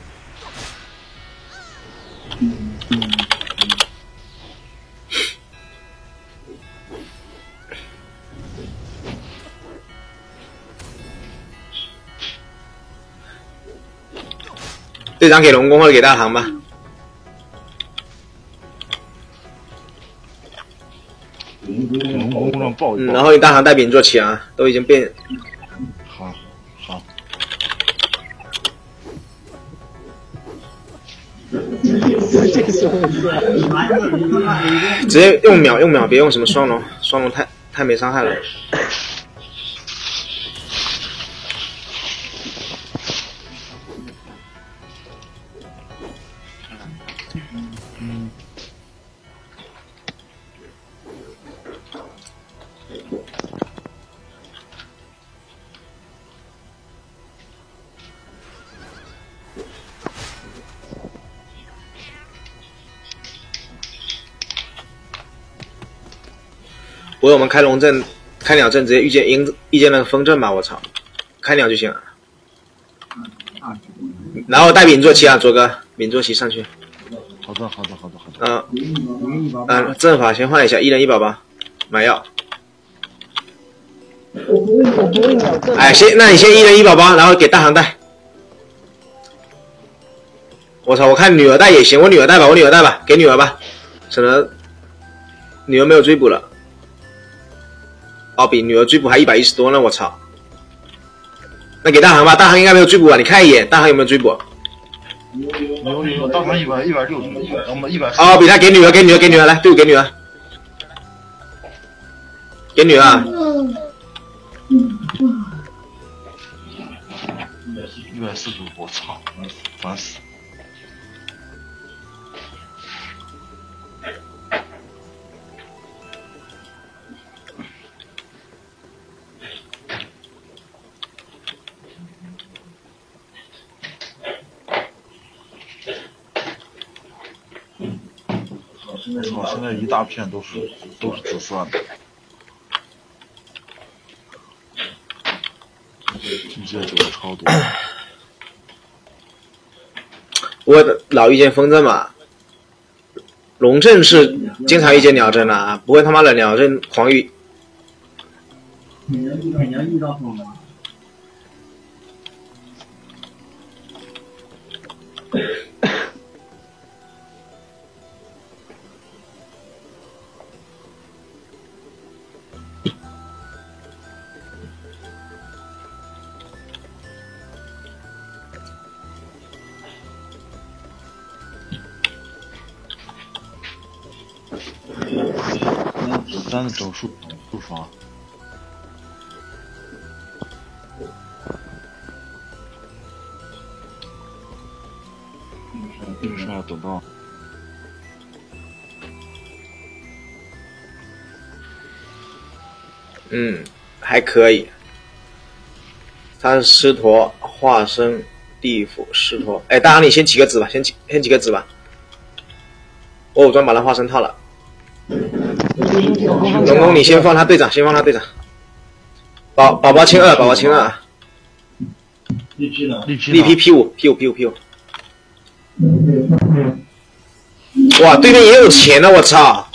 队长给龙宫或者给大唐吧。 龙宫让爆一爆。 嗯，然后你大唐带饼做起啊，都已经变。 好，好。 直接用秒用秒，别用什么双龙，双龙太太没伤害了。 嗯。 不过我们开龙阵、开鸟阵，直接遇见鹰遇见那个风阵吧，我操，开鸟就行了。然后带饼坐骑啊，左哥，饼坐骑上去。 好的，好的，好的，好的。 嗯嗯，阵法先换一下，一人一宝宝，买药。 我不会，我不会鸟阵。 哎，先，那你先一人一宝宝，然后给大航带。我操，我看女儿带也行，我女儿带吧，我女儿带吧，给女儿吧，省得女儿没有追捕了。哦，比女儿追捕还一百一十多呢，我操！那给大航吧，大航应该没有追捕吧？你看一眼，大航有没有追捕？ 有有有，大航一百一百六十，我们一百。 哦，比他给女儿，给女儿，给女儿，来队伍给女儿，给女儿啊！ 一百四十五，我操，烦死！我操，现在一大片都是都是紫色的，进阶九个超多。 我老遇见风阵嘛，龙阵是经常遇见鸟阵的啊，不会他妈的鸟阵狂遇。 你要遇到风了。 子弹的整数不发。就是要等到。 嗯，还可以。他是狮驼、化身、地府、狮驼。哎，大航你先起个子吧，先起先起个子吧。我武装把他化身套了。龙宫，你先放他队长，先放他队长。宝宝宝清二，宝宝清二。 力劈呢？力劈力劈 P 五 P 五 P 五 P 五。哇，对面也有钱了，我操！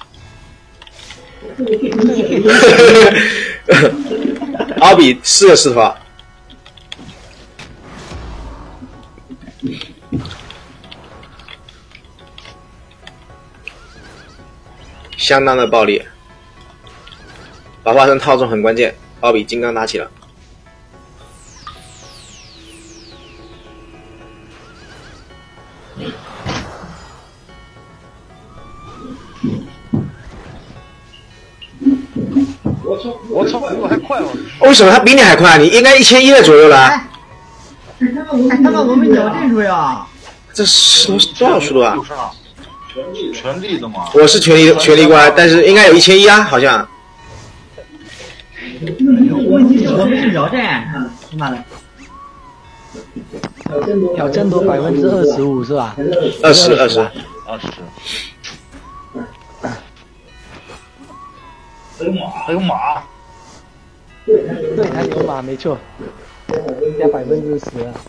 奥比四个狮驼。相当的暴力，把化身套中很关键。奥比金刚打起了， 我操！我操！比我还快了！ 为什么他比你还快？你应该一千一的左右了。哎， 他妈我们鸟阵主呀！ 这是多少速度啊？ 全力的嘛。 我是全力全力过来，但是应该有一千一啊，好像。 问题是我们是鸟阵，他妈的。 挑战多百分之二十五是吧？ 二十二十二十。还有马，还有马。 对，他有马，没错。 加百分之十啊。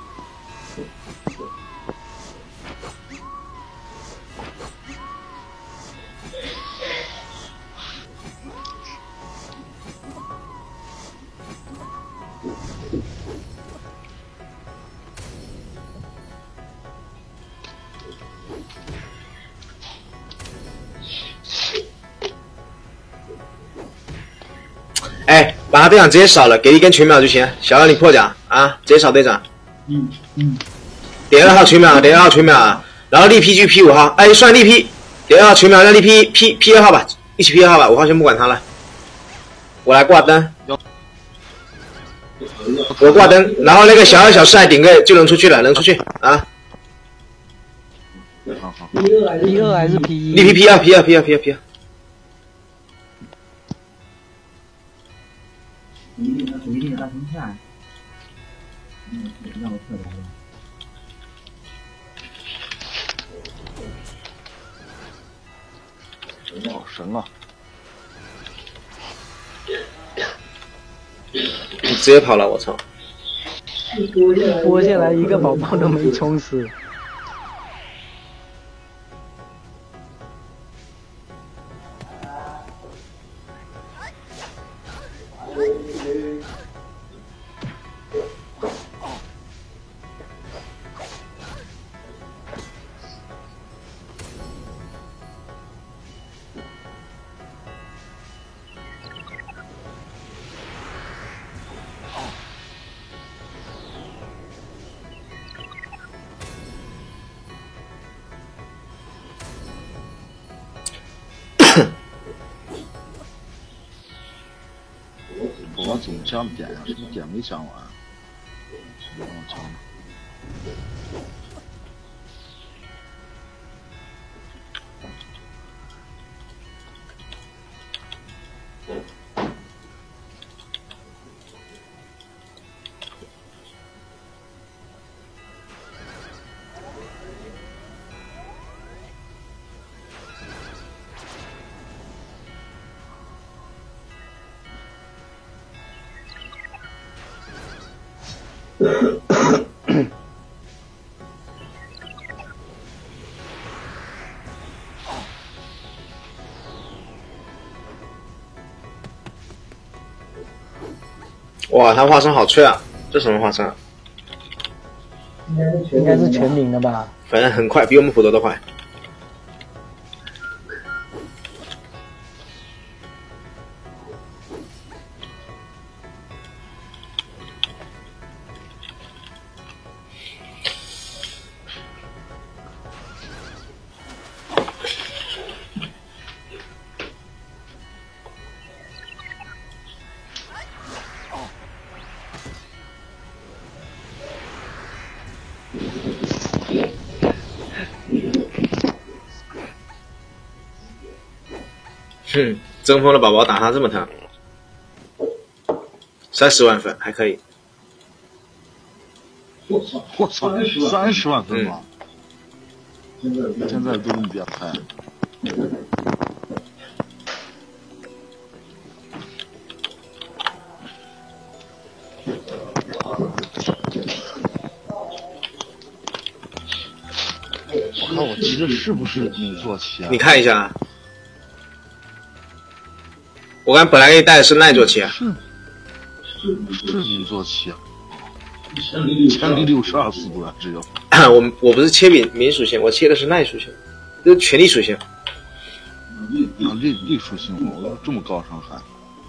哎，把他队长直接扫了，给一根全秒就行。小让你破甲啊，直接扫队长。 嗯嗯。 点二号全秒，点二号全秒啊，然后力 P 去 P 五号，哎，算力 P， 点二号全秒，让力 P P P 二号吧，一起 P 二号吧，五号先不管他了，我来挂灯，我挂灯，然后那个小二小四还顶个就能出去了，能出去啊。 好好。 P 二还是 P 一？ 力 P P 二 P 二 P 二 P 二 P 二。 主力大风扇，嗯，让我特别。 好神啊！ 你直接跑了，我操！ 拨下来一个宝宝都没冲死。 我怎么讲点呀？是不是点没讲完？我讲。 哇，他花生好脆啊！这什么花生啊？ 应该是全领的吧？ 反正很快，比我们普陀都快。哼，争锋的宝宝打他这么疼，三十万分还可以。 我操！我操！三十万分吗？嗯、现在都这么变态。我看我骑的是不是你坐骑啊？ 你看一下啊。我刚本来给你带的是耐坐骑啊， 是是是你坐骑啊，千里六十二速度啊，只有。 我我不是切敏敏属性，我切的是耐属性，这是全力属性。 啊，力力属性，我这么高伤害。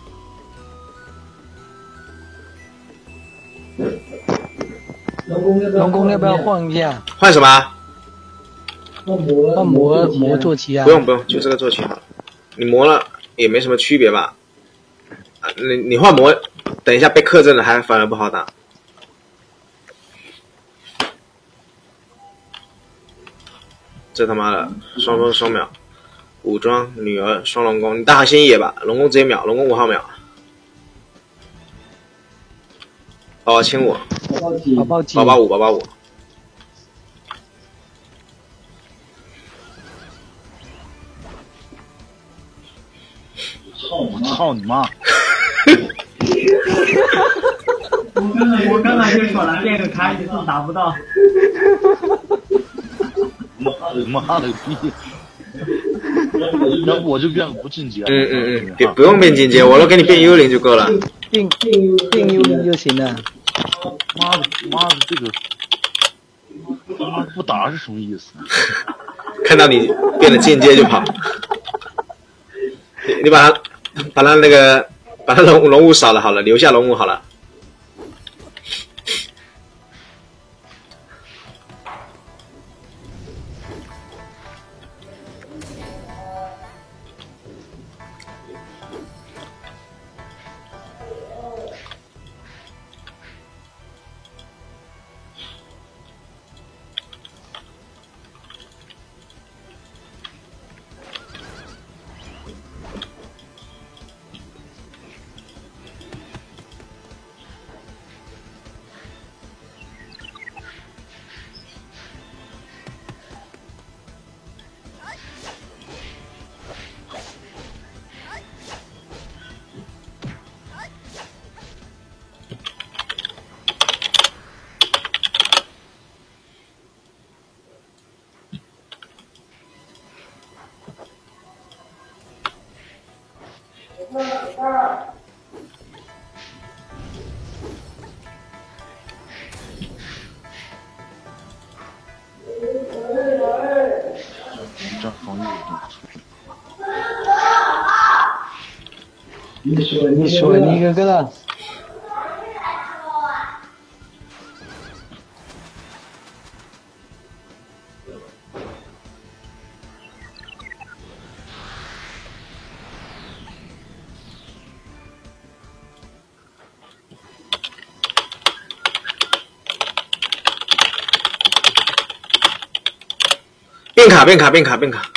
龙宫要不要换一下？ 换什么？ 换魔魔坐骑啊？ 不用不用，就这个坐骑好了。你磨了也没什么区别吧？啊，你你换魔，等一下被克阵了还反而不好打。这他妈的双峰双秒，武装女儿双龙宫，你大行先野吧，龙宫直接秒，龙宫五号秒。宝宝亲我， 宝宝几？ 宝宝五，宝宝五。 我操你妈！ 我刚刚我刚刚就说了，练个卡一次打不到。 妈妈的逼！那我就变不进阶。 嗯嗯嗯，别不用变进阶，我都给你变幽灵就够了。 变变幽灵就行了。 妈的妈的，这个妈不打是什么意思？ 看到你变了进阶就跑。你你把他把他那个把他龙龙物扫了好了，留下龙物好了。 这防御你说你说你哥哥了。 变卡变卡变卡变卡。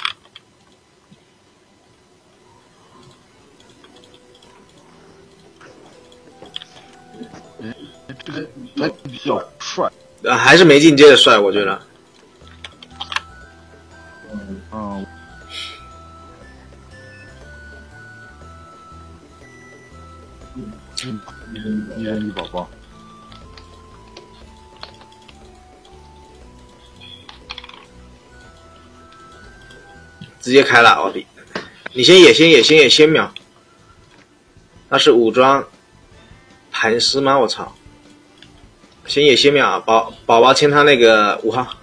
哎，这个还比较帅。 啊，还是没进阶的帅，我觉得。 嗯。一人一宝宝。 直接开了奥迪，你先野先野先野先秒，那是武装盘丝吗？我操！先野先秒，宝宝宝签他那个五号，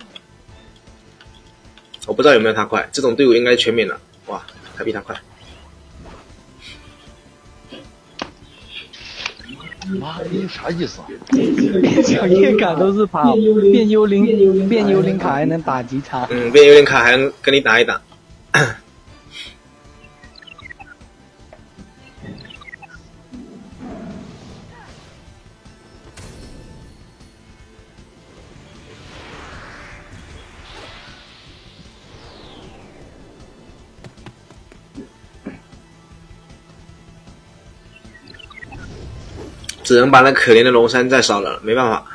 我不知道有没有他快，这种队伍应该全免了，哇，还比他快。 妈逼，啥意思啊？ 小叶卡都是跑，变幽灵变幽灵卡还能打几场？ 嗯，变幽灵卡还能跟你打一打。只能把那可怜的龙山再烧了，没办法。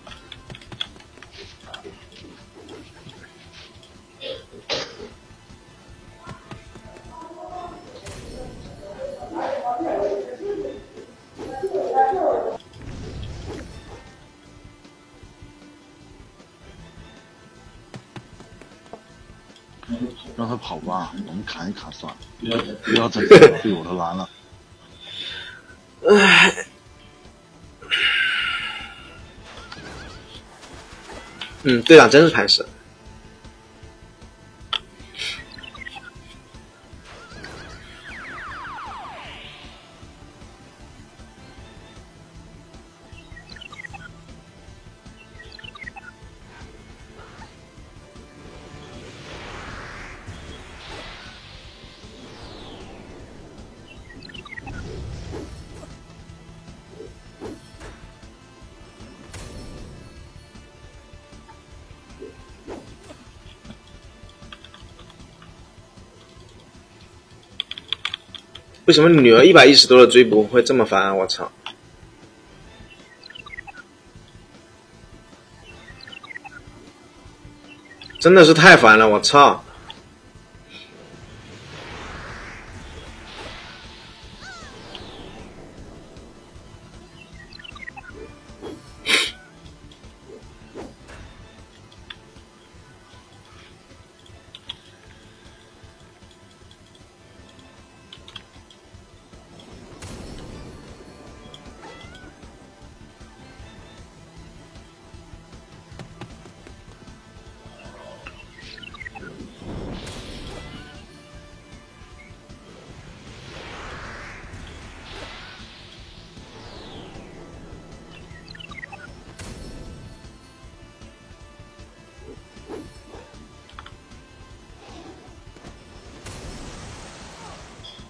让他跑吧，我们砍一砍算了，不要再给队友的蓝了。 唉。嗯，队长真是盘丝。为什么女儿一百一十多的追捕会这么烦啊？我操！真的是太烦了，我操！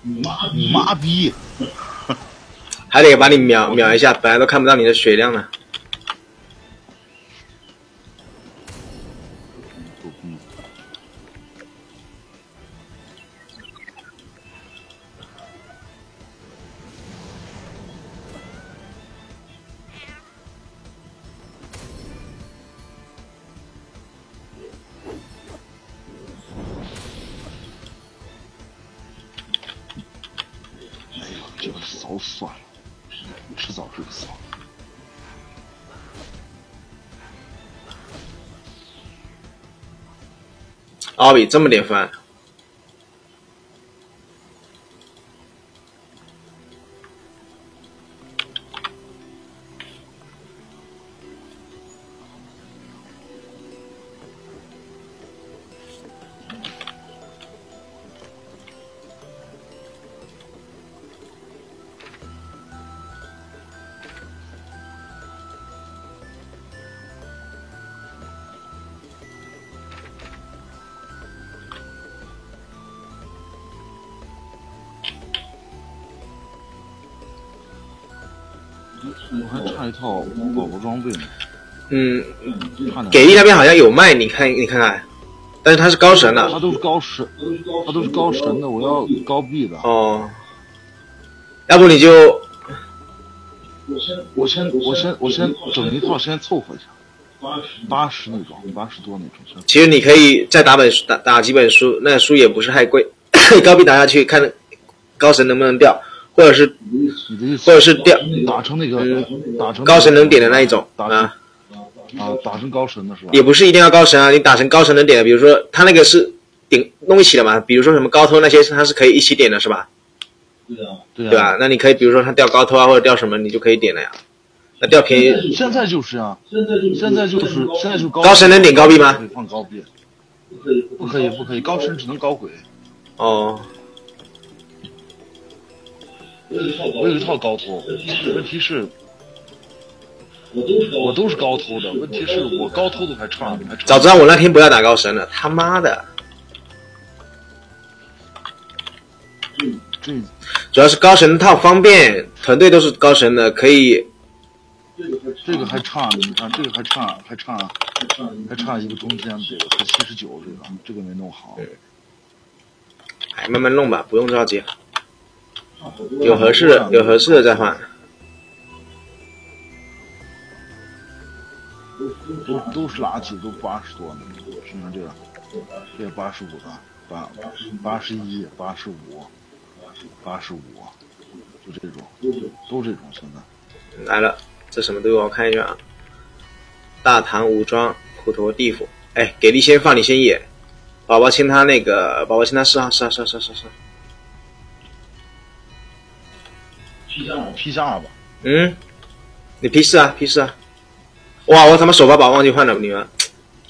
你妈逼！ 还得把你秒秒一下，本来都看不到你的血量呢。 这个骚算了，迟早是个骚。 奥比这么点分， 我还差一套宝宝装备呢。 嗯，给力那边好像有卖，你看你看看，但是他是高神的， 他都是高神，他都是高神的，我要高币的。 哦，要不你就， 我先我先我先整一套，先凑合一下，八十那种，八十多那种。 其实你可以再打本打打几本书，那书也不是太贵，高币打下去看高神能不能掉。或者是，或者是掉打成那个、 嗯、 打成高神能点的那一种啊啊，打成高神的是吧？ 也不是一定要高神啊，你打成高神能点的，比如说他那个是点弄一起的嘛，比如说什么高偷那些，它是可以一起点的，是吧？ 对啊，对啊， 对吧？那你可以比如说他掉高偷啊，或者掉什么，你就可以点了呀。那掉便宜， 现在就是啊，现在就是现在就高高神能点高币吗？ 可以放高币，不可以不可以，高神只能高鬼。 哦。 我有一套高偷，问题是，我都是高偷的，问题是我高偷的还差，还差。 早知道我那天不要打高神了，他妈的！ 这主要是高神套方便，团队都是高神的，可以。 这个还差，你看这个还差，还差，还差一个中间这个才七十九，这个这个没弄好。 哎，慢慢弄吧，不用着急。有合适的，有合适的再换。 都都是垃圾，都八十多呢。你看这个，这个八十五的，八八十一，八十五，八十五，就这种，都这种现在。 来了，这什么队伍？我看一下啊。大唐武装普陀地府，哎，给力先放，你先野。宝宝签他那个，宝宝签他四号，四号，四号，四号，四号。 P 下吧， 嗯，你 P 四啊 ，P 四啊，哇，我他妈手把宝忘记换了，你们，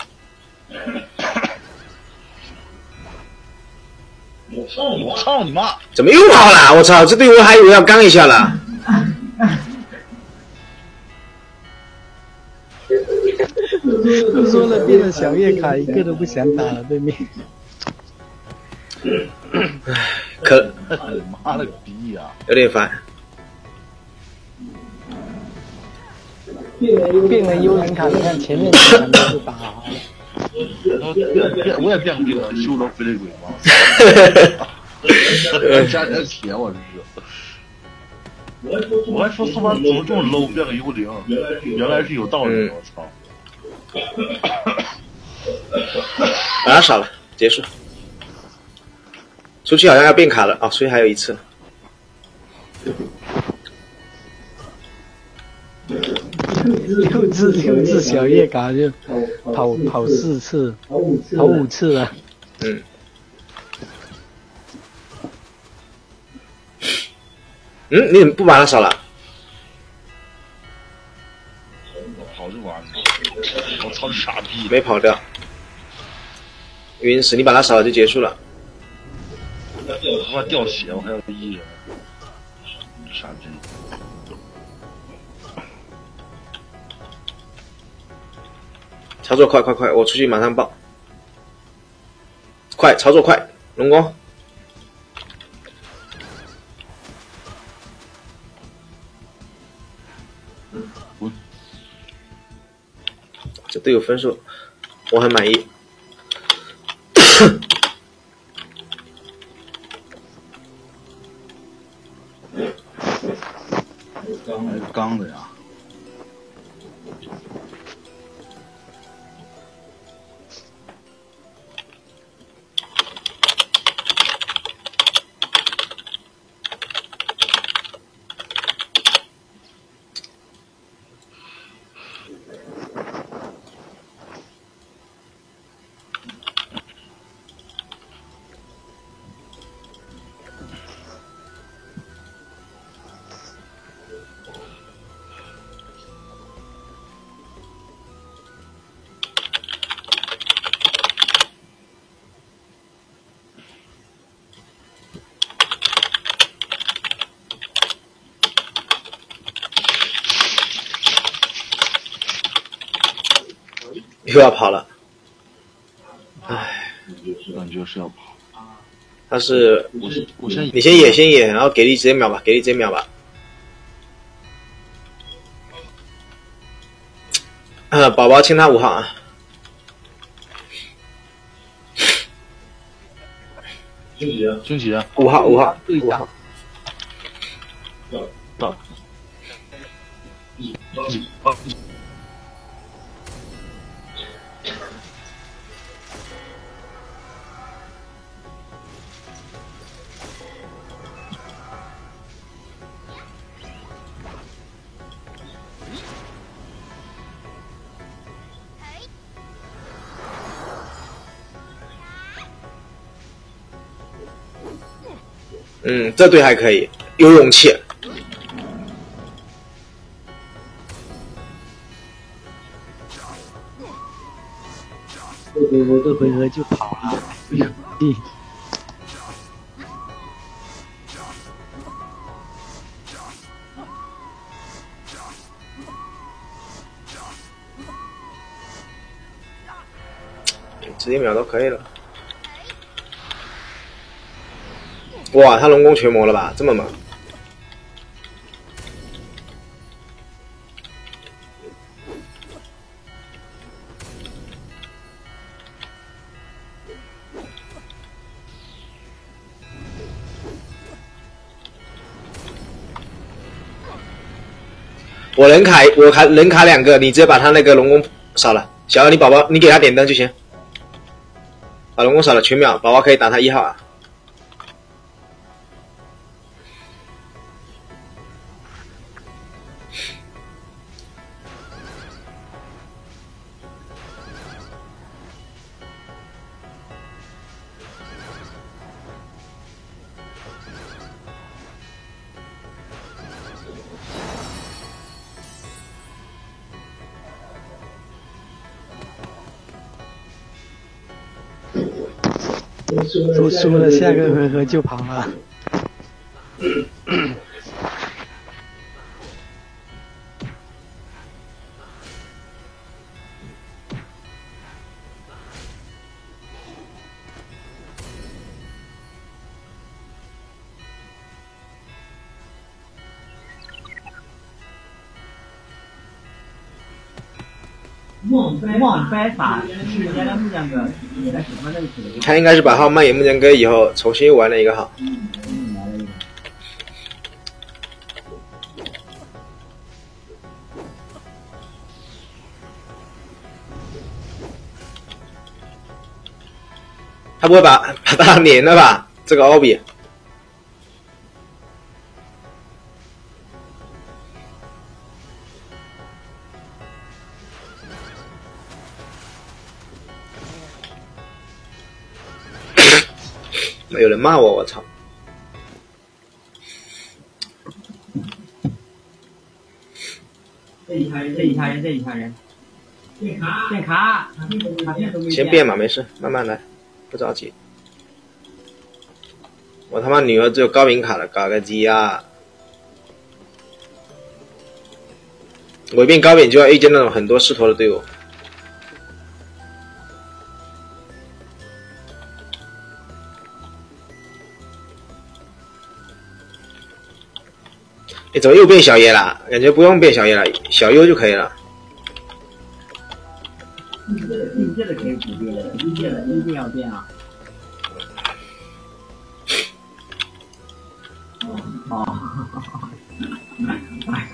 我操你妈！ 怎么又跑了？我操，这队伍还以为要刚一下了。 不说了，变成小叶卡，一个都不想打了，对面。 可， 妈了个逼呀！ 有点烦。 变了幽灵卡，你看前面几场都是打好了。 我我也变这个修罗飞雷鬼嘛。加点血，我这是。我还说他妈怎么这么 low， 变个幽灵，原来是有道理的，我操！ 把他少了，结束。出去好像要变卡了哦，所以还有一次。 六次六次小叶卡就跑跑四次，跑五次了。 嗯。嗯，你怎么不把他少了？ 跑就完了。我操，傻逼！ 没跑掉。晕死！你把他少了就结束了。 我他妈掉血，我还要一人。傻逼！ 操作快快快！我出去马上报。快，操作快，龙光。 队友分数，我很满意。 刚的呀。 又要跑了，唉， 感觉是要跑。 他是我我先你先野先野，然后给力直接秒吧，给力直接秒吧。呃，宝宝清他五号啊。 军旗啊，军旗啊， 五号五号五号。 到。 嗯，这队还可以，有勇气。 这回合这回合就跑了，地。 直接秒都可以了。哇，他龙宫全魔了吧？这么猛！我人卡，我卡人卡两个，你直接把他那个龙宫扫了。小二，你宝宝，你给他点灯就行。把龙宫扫了，全秒，宝宝可以打他一号啊。 都输了，下个回合就跑了。 忘掰法是原来木匠哥应该什么那个他应该是把号卖给木匠哥以后重新又玩了一个号。他不会把把他连了吧？这个奥比。有人骂我，我操！ 这一家人，这一家人，这一家人，变卡，变卡， 先变嘛，没事，慢慢来，不着急。我他妈女儿只有高频卡了，搞个鸡啊！我一变高频就要遇见那种很多狮驼的队伍。你怎么又变小叶了？感觉不用变小叶了，小优就可以了。 境界的可以不变，境界的一定要变啊！哦，哎。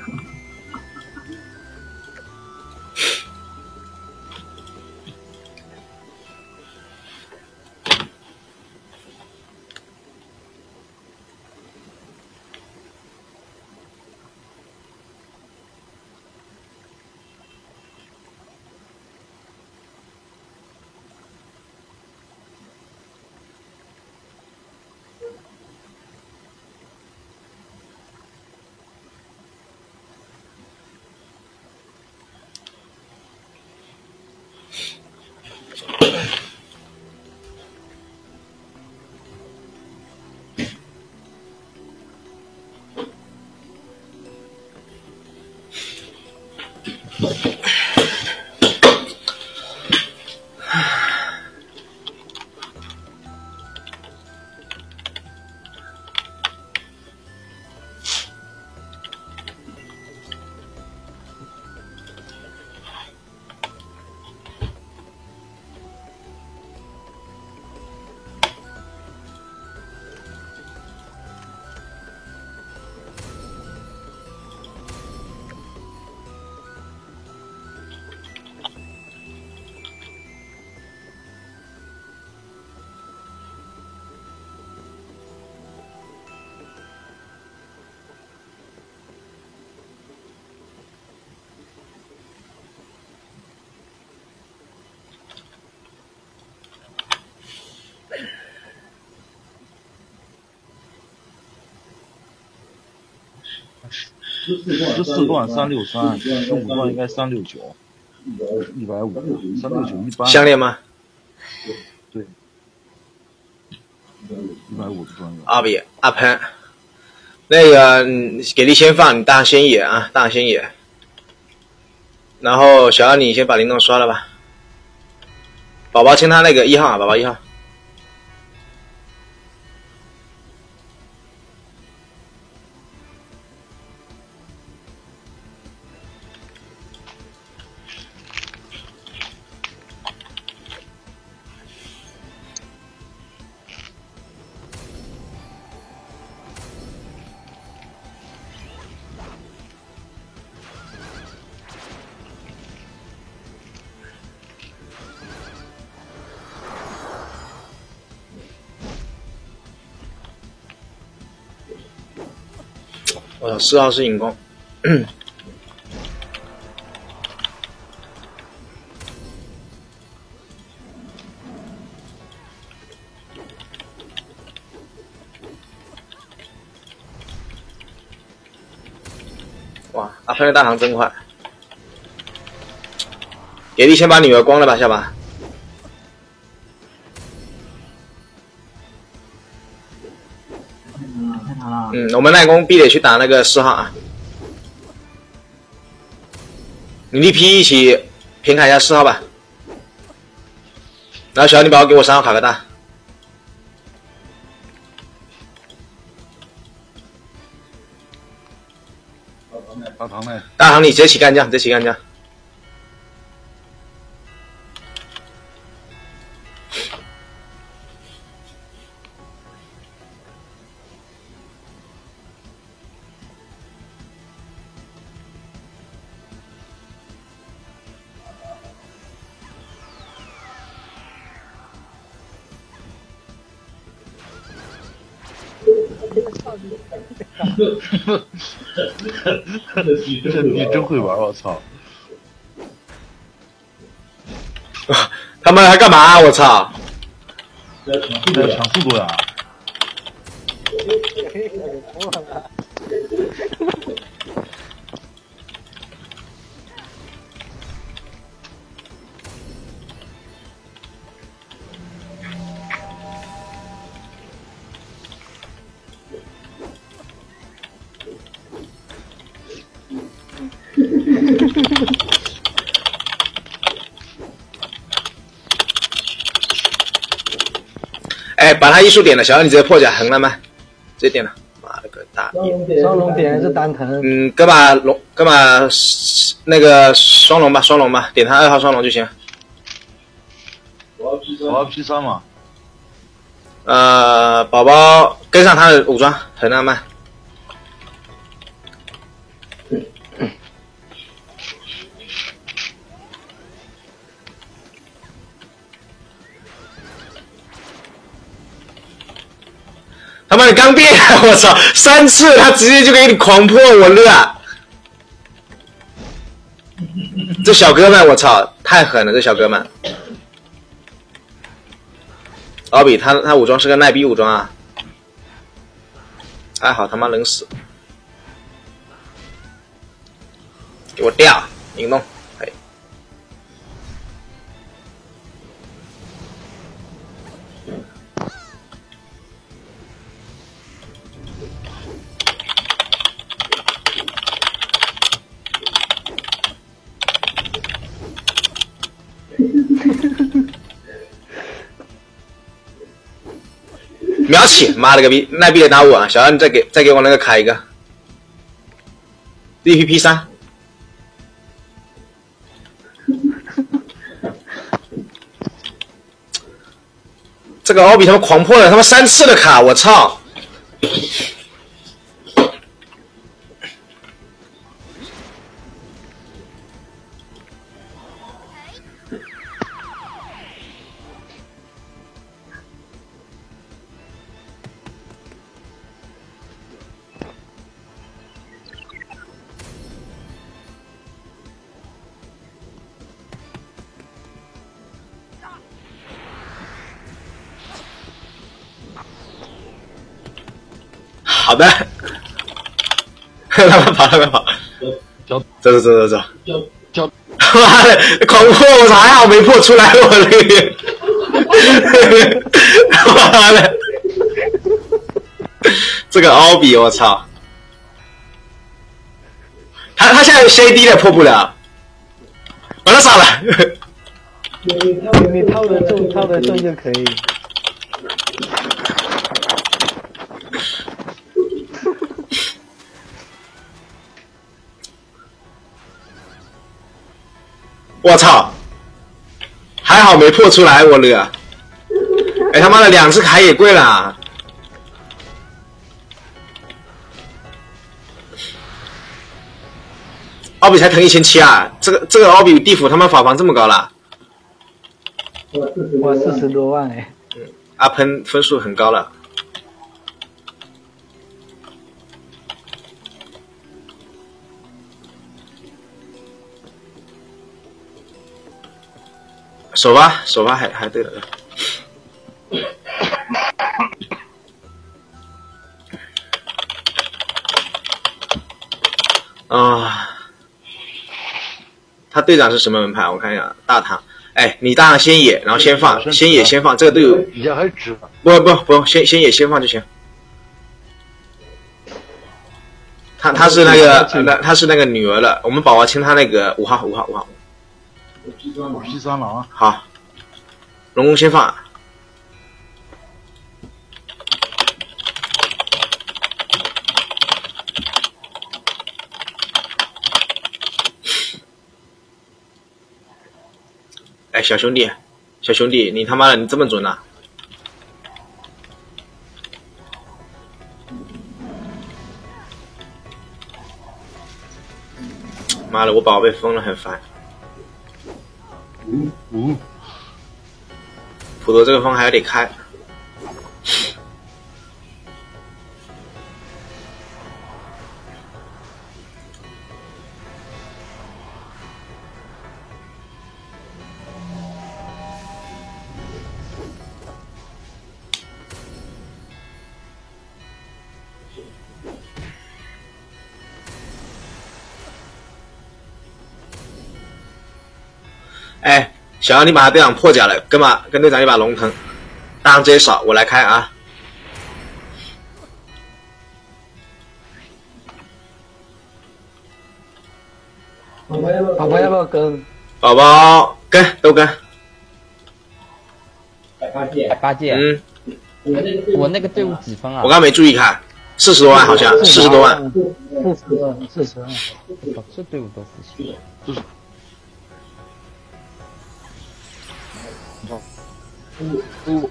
十四段三六三，十五段应该三六九，一百五，三六九一般。 项链吗？ 对，一百五的专用。 阿比阿潘，那个给力先放，你大先野啊，大先野。然后小二你先把灵动刷了吧。宝宝签他那个一号啊，宝宝一号。我操，四号是引弓。哇，阿潘的大航真快。给力先把女儿光了吧，下巴。嗯，我们耐攻必得去打那个四号啊！你力劈一起平砍一下四号吧。然后小你宝宝给我三号卡个大。 大堂内， 大堂你直接起干将，直接起干将。 这你真会玩，我操！ 他们还干嘛？我操！ 在抢速度呀！ 哎，把他医术点了，小二你直接破甲横了吗？直接点了，妈了个大爷！ 双龙点的是单藤。 嗯，哥把龙，哥把那个双龙吧，双龙吧，点他二号双龙就行。 宝宝 P 三嘛。 呃，宝宝跟上他的武装，很浪漫。他妈的刚变，我操！三次他直接就给你狂破我乐。这小哥们，我操，太狠了！这小哥们。老比他他武装是个耐逼武装啊，还好他妈能死。给我掉，引动，可以。秒起，妈了个逼！耐逼的打我啊！小安，你再给再给我那个开一个 D P P 三。这个奥比他妈狂破了他妈三次的卡，我操！好的，他们跑，他们跑，走走走走走， 走， 妈的，狂破！我操，还好没破出来，我勒个，妈的，这个奥比，我操，他他现在 C D 的破不了，把他杀了。 你你套得中，套得中就可以。 我操！还好没破出来，我勒！哎他妈的，两只卡也贵了。奥比才腾一千七啊！这个这个奥比地府他妈法防这么高了？ 哇，四十多万哎！ 嗯，阿喷分数很高了。首发，首发还还对了。啊，他队长是什么门派？我看一下，大唐。哎，你大唐先野，然后先放，先野先放，这个队友。 比较还直。 不不不用，先先野先放就行。他他是那个那他是那个女儿的，我们宝宝称他那个五号五号五号。 P 三了啊！ 好，龙宫先放。哎，小兄弟，小兄弟，你他妈的你这么准啊！妈的，我宝贝疯了，很烦。 嗯嗯， 普陀这个风还得开。哎，小杨，你把他队长破甲了，跟把跟队长一把龙腾，大唐直接扫，我来开啊！ 宝宝要不要跟？ 宝宝跟都跟。 百八戒，百八戒。 嗯。 我那个队伍几分啊？ 我刚没注意看，四十多万好像，四十多万。 四十万，四十万。 这队伍都四十。 哦，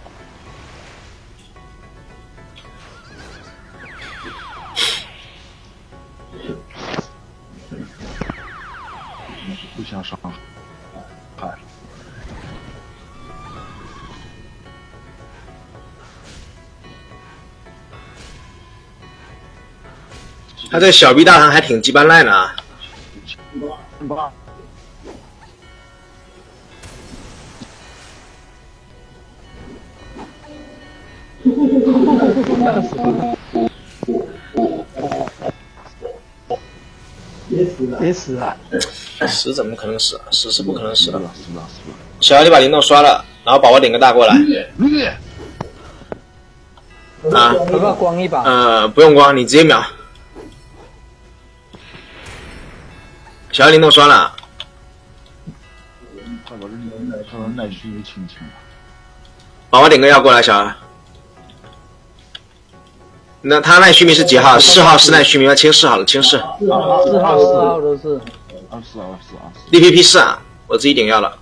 不想上海。 他这小逼大唐还挺鸡巴烂的啊！ 爸。 别死了！ 死怎么可能死啊？死是不可能死的。 死了死了死了！ 小姚，你把灵动刷了，然后宝宝点个大过来。啊， 要不要光一把？ 呃，不用光，你直接秒。小姚灵动刷了。 快把这快把耐虚给清清了。 宝宝点个药过来，小姚。那他耐虚弥是几号？四号是耐虚弥吗？清四好了，清四。 四号、四号、四号都是。 二四二四二四。 D P P 四啊，我自己点药了。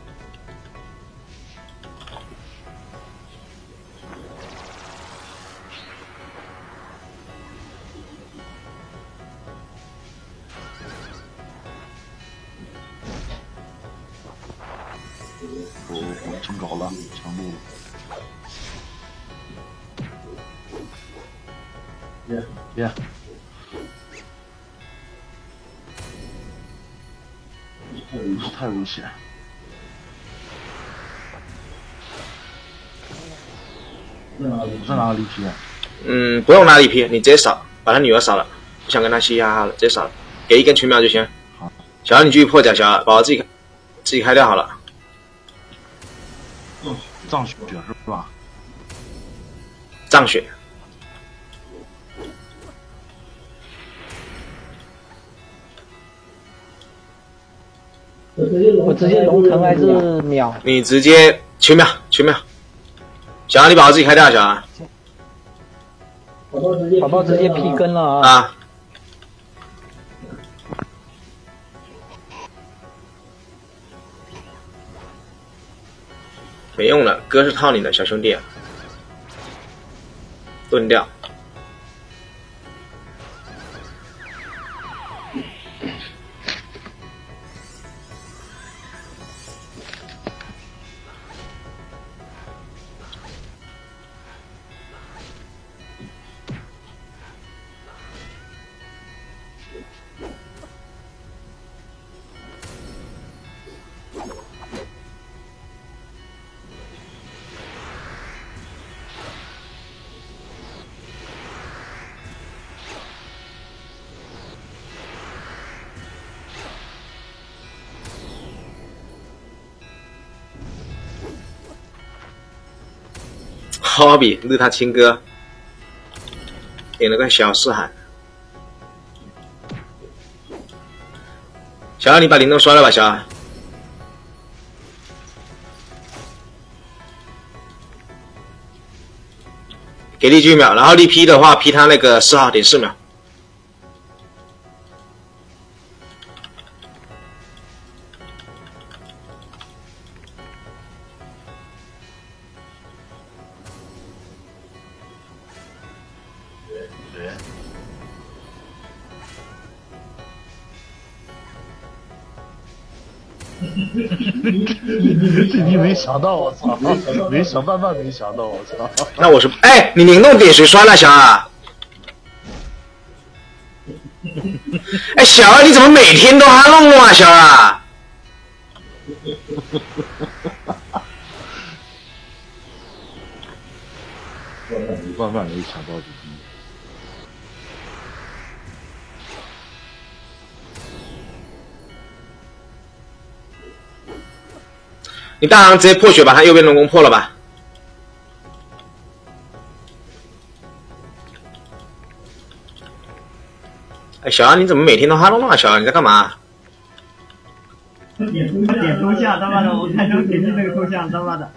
我我撑着了，强度了。耶耶！不是太危险。我在哪里皮？ 嗯，不用拿力劈，你直接扫，把他女儿扫了，不想跟他嘻嘻哈哈了，直接扫了，给一根群秒就行。 好， 小姚你继续破甲，小姚宝宝自己自己开掉好了。 嗯，藏血是吧？ 藏血。 我直接龙腾还是秒？ 你直接群秒群秒。小姚你宝宝自己开掉，小姚。 宝宝直接劈根了啊！ 啊。没用了，哥是套你的小兄弟，盾掉。好比绿他亲哥点了个小四海。小姚你把灵动刷了吧，小姚。给力狙秒，然后力劈的话劈他那个四号点四秒。 你没想到，我操！没想到，那没想到，我操！ 那我是，哎，你灵动点谁刷了，小二？哎，小二你怎么每天都哈弄弄啊，小二？ 万万没想到这一。 你大行直接破血，把他右边龙宫破了吧。哎，小杨，你怎么每天都哈弄弄啊？小杨，你在干嘛？ 点头点头像，他妈的，我看中点击那个头像，他妈的。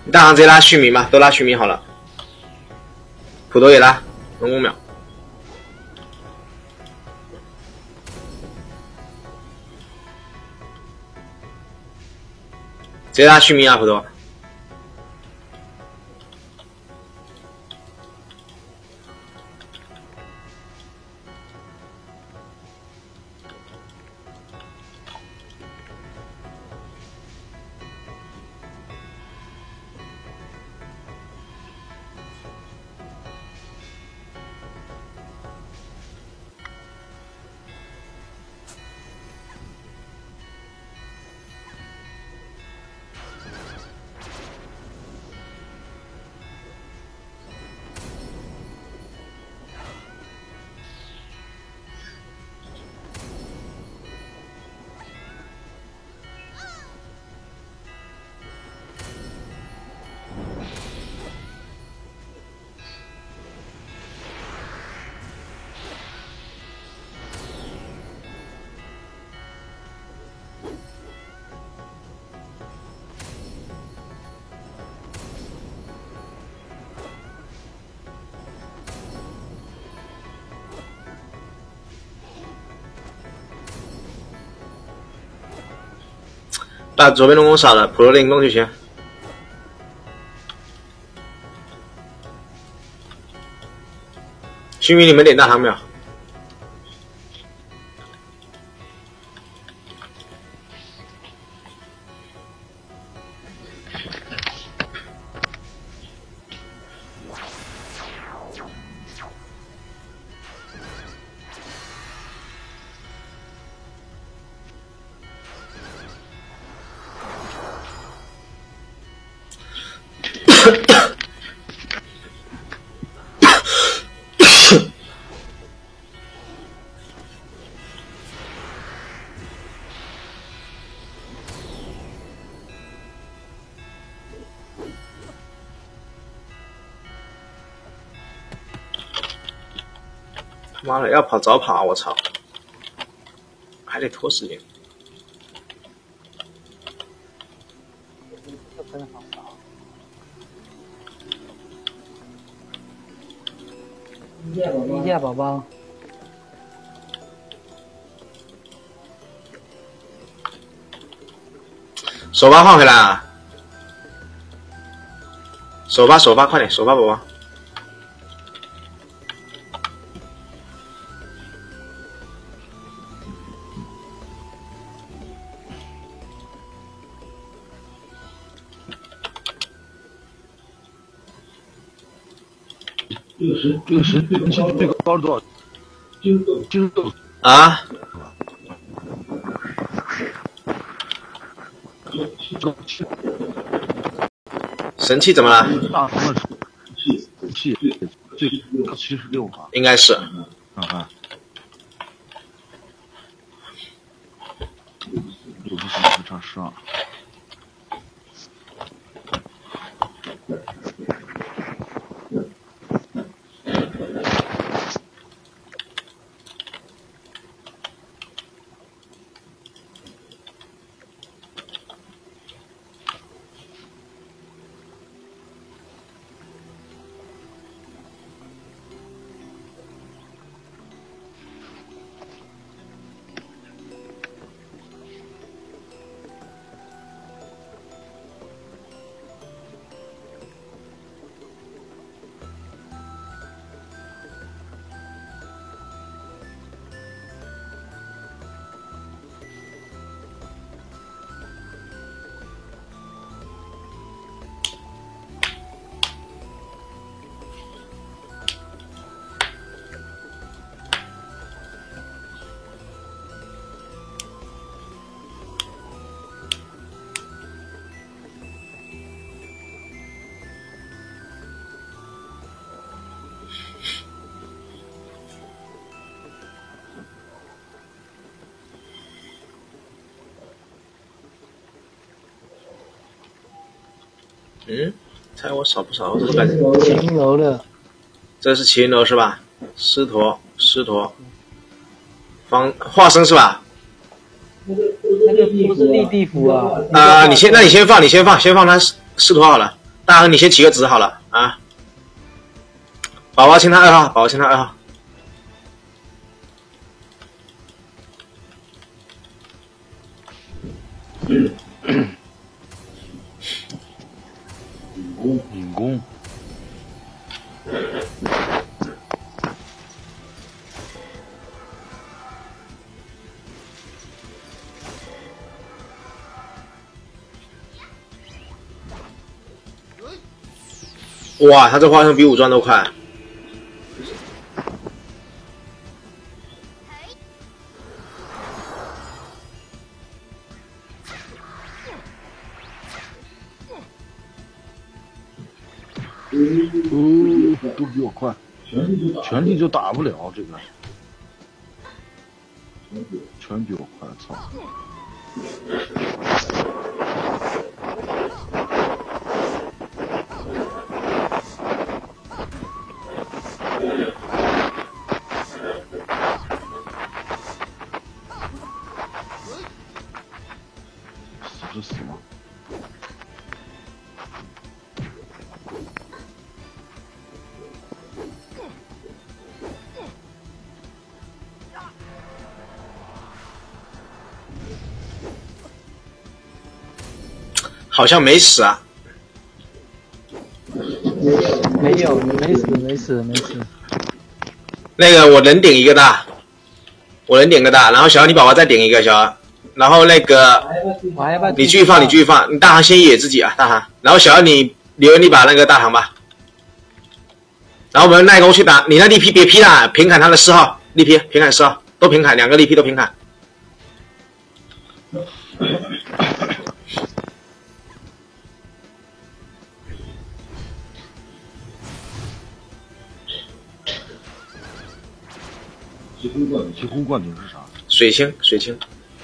你大行直接拉续命吧，都拉续命好了。普陀也拉，龙宫秒。直接拉续命啊，普陀。把左边龙宫扫了，普罗灵宫就行。须弥，你们点大唐秒。妈的，要跑早跑啊！我操，还得拖时间。 一下宝宝， 手把换回来啊！手把手把，快点，手把宝宝。 这个神，这个神最最高是多少？金金豆啊？神器怎么了？ 大唐的气气最高七十六吧？ 应该是。 看看，有不行不差十二。 嗯，猜我少不少？这是干秦楼的， 这是麒麟楼是吧？狮驼，狮驼，方化身是吧？ 那个不是立地府啊。 啊、呃，你先，那你先放，你先放，先放他狮狮驼好了。 大亨，你先起个值好了啊。宝宝清他二号，宝宝清他二号。 引弓。 哇，他这花生比武装都快。 哦，都比我快，全力就打不了这个，全比我快，操！死就死嘛。 好像没死啊。 没有，没死，没死，没死。 那个我能顶一个大，我能顶个大，然后小二你宝宝再顶一个小二，然后那个我还要不要你继续放，你继续放，你大行先野自己啊，大行，然后小二你留一把那个大行吧，然后我们耐攻去打，你那力劈别劈了，平砍他的四号，力劈平砍四号，都平砍，两个力劈都平砍。 疾风灌顶是啥？ 水清，水清。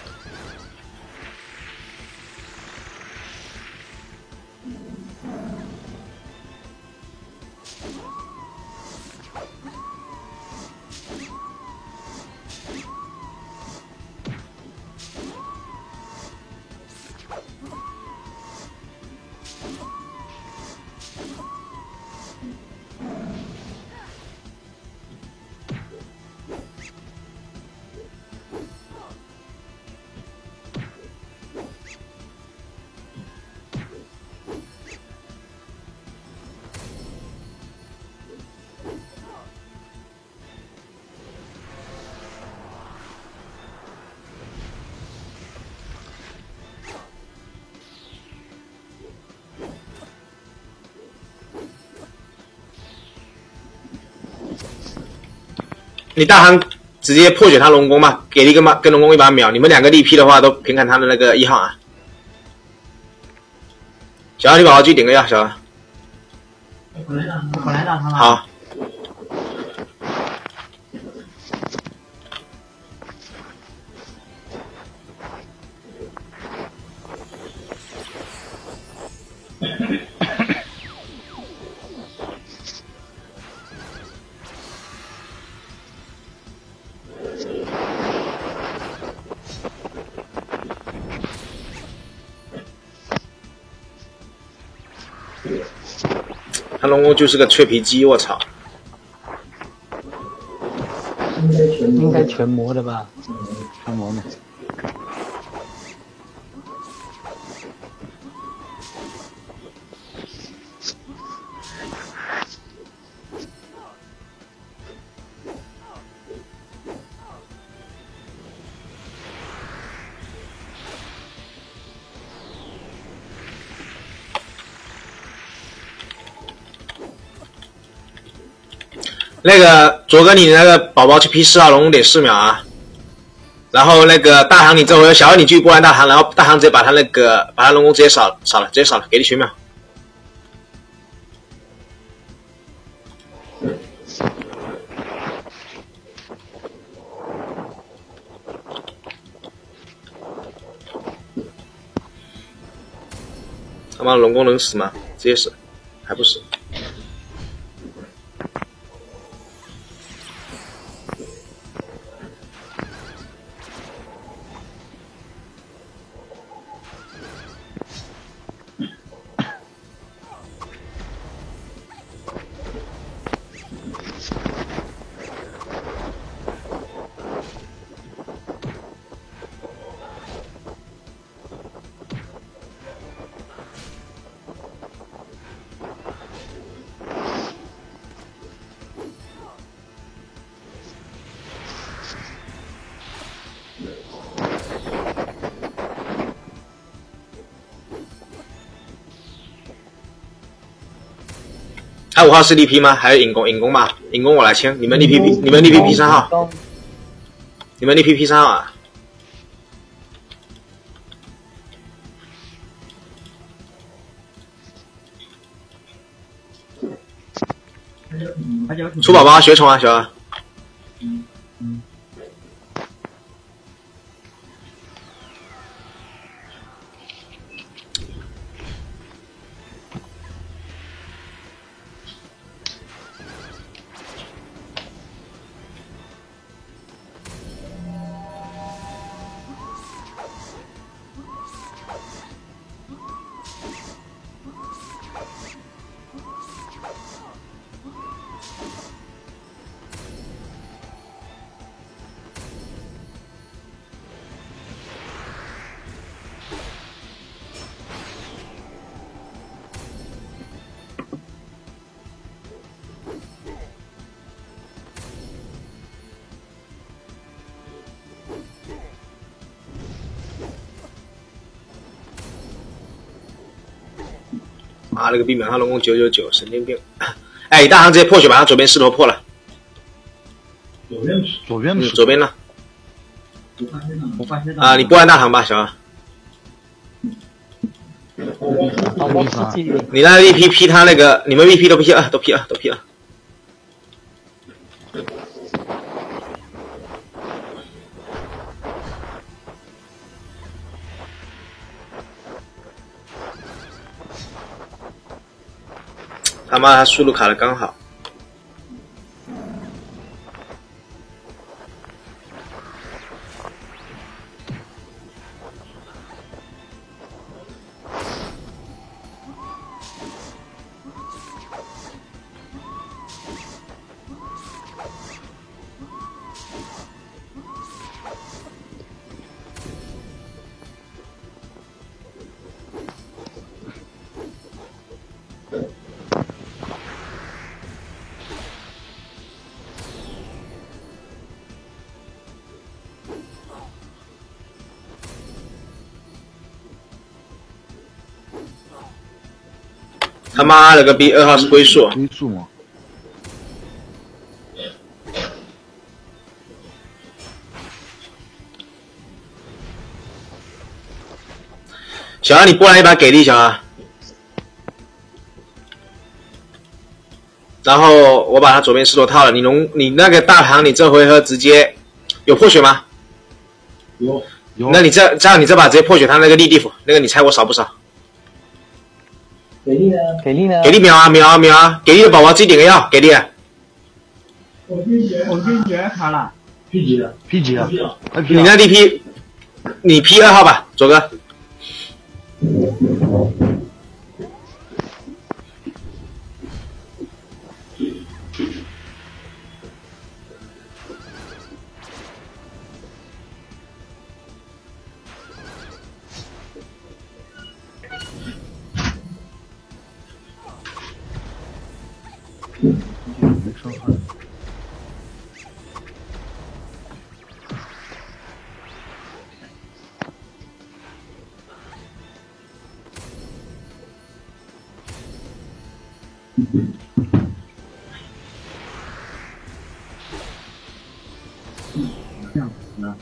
你大行直接破解他龙宫吧，给一个嘛跟龙宫一把秒，你们两个力劈的话都平砍他的那个一号啊。小二你宝宝去顶个药，小二。 我来让我来让他了。 好。他龙宫就是个脆皮鸡，我操！ 应该全魔的吧？ 全魔呢？ 那个左哥，你那个宝宝去劈四号龙宫点四秒啊，然后那个大行你这回小二你继续过来大行，然后大行直接把他那个把他龙宫直接扫扫了，直接扫了，给你全秒。他妈龙宫能死吗？直接死，还不死。 他五号是力劈吗？还是引弓？引弓吧，引弓我来签。你们力劈 P， 你们力劈 P 三号，你们力劈 P 三号啊。出宝宝学宠啊，小二。 嗯嗯。 妈了个逼，秒杀龙宫九九九，神经病！哎，大航直接破血，把他左边狮头破了。 左边，左边嗯，左边呢？ 我发现啊，你波完大航吧，小二。你那 V P 劈他那个，你们 V P 都劈了，都劈了，都劈了。他妈，他速度卡的刚好。他妈了个逼！二号是龟速， 龟速吗？ 小二，你波来一把给力，小二。然后我把他左边石头套了，你龙，你那个大唐，你这回合直接有破血吗？ 有有。 那你这这样，你这把直接破血他那个立地府，那个你猜我少不少？ 给力呢？给力呢？ 给力秒啊秒啊秒啊！给力的宝宝自己点个药，给力。 我晕血，我晕血卡了。 P 几的 ？P 几的？ 你那 D P， 你 P 二号吧，左哥。 没伤害。 这样子呢？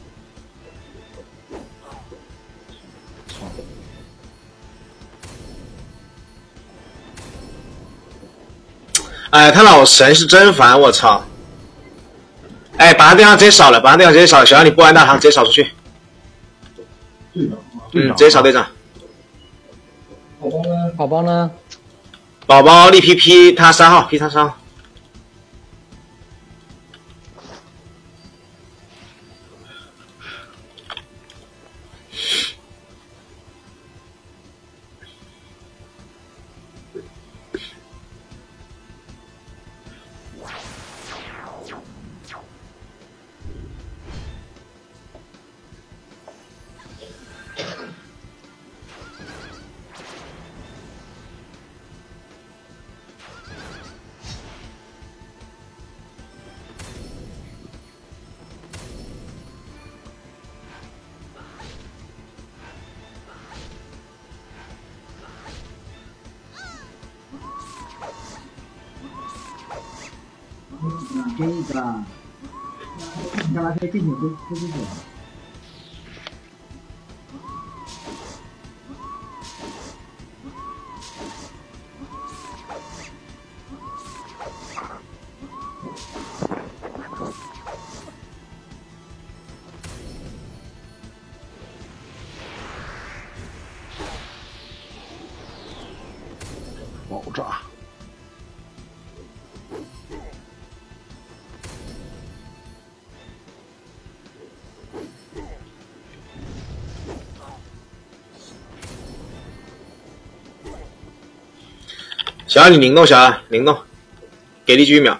哎，他老神是真烦，我操！哎，把他对象直接扫了，把他对象直接扫了。小杨，你波完大唐直接扫出去。 队长， 嗯，直接扫队长。 宝宝呢？ 宝宝呢？ 宝宝力 P P 他三号，P 他三号。 给一个，你干嘛可以进去不不进去？ 爆炸！ 小二你灵动，小二灵动，给力继续秒。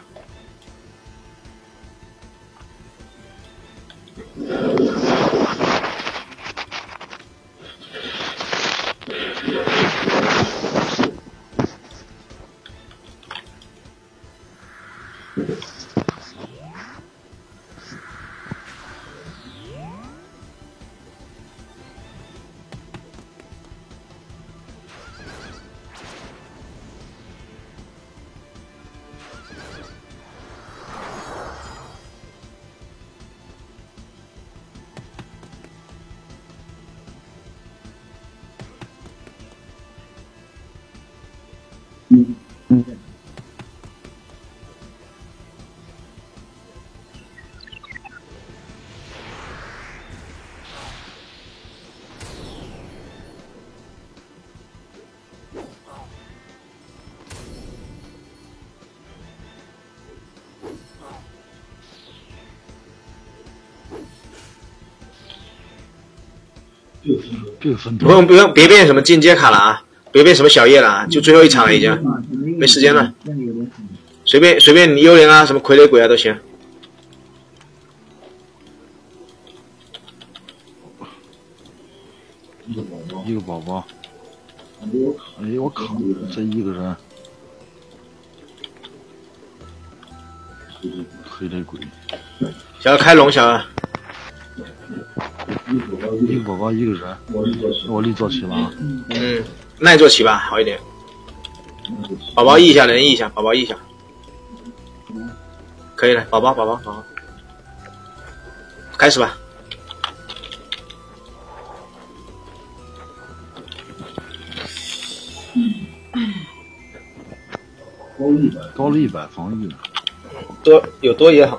嗯嗯。 这个分不用不用，别变什么进阶卡了啊！别变什么小叶了啊！就最后一场了已经，没时间了。随便随便你幽灵啊，什么傀儡鬼啊都行。 一个宝宝，哎我靠，这一个人，傀儡鬼， 小二开龙，小二。 一个宝宝一个人，我立坐起了啊。 嗯，那你坐骑吧，好一点。宝宝 E 一下，人 E 一下，宝宝 E 一下，可以了，宝宝宝宝宝宝，开始吧。 高了一百防御， 多有多也好。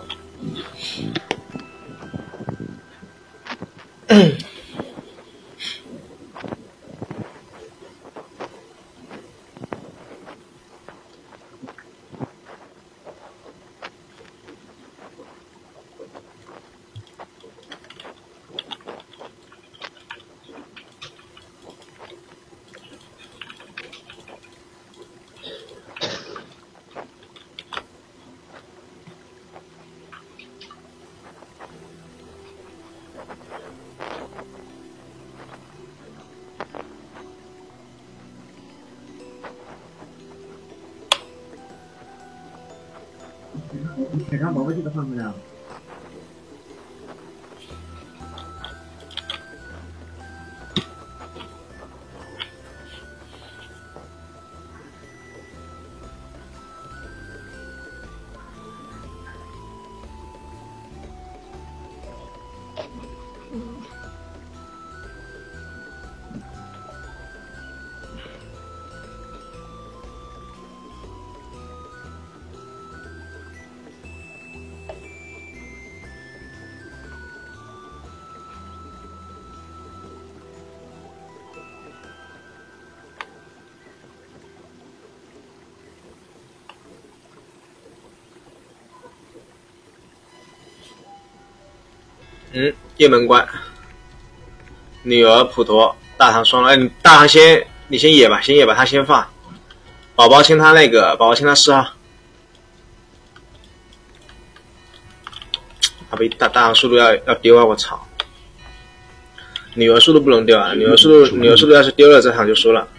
铁上宝贝记得放不了。 嗯，雁门关，女儿普陀，大唐双龙。哎，你大唐先，你先野吧，先野吧，他先放。宝宝签他那个，宝宝签他四号。他被大大唐速度要要丢啊！我操！女儿速度不能丢啊！女儿速度，女儿速度要是丢了，这场就输了。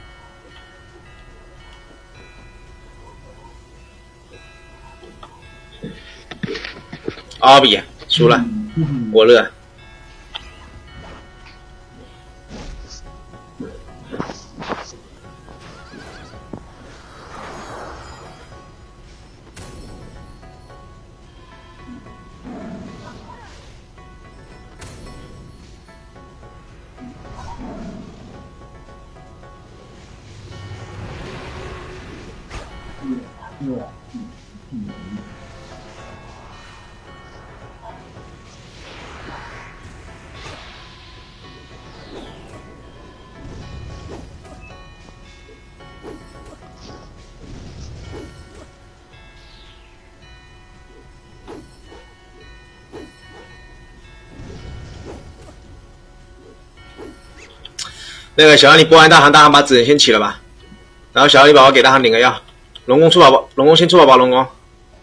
阿比输了，我乐。 那个小杨，你播完大行，大行把纸人先起了吧。然后小杨，你宝宝给大行领个药。龙宫出宝宝，龙宫先出宝宝，龙宫。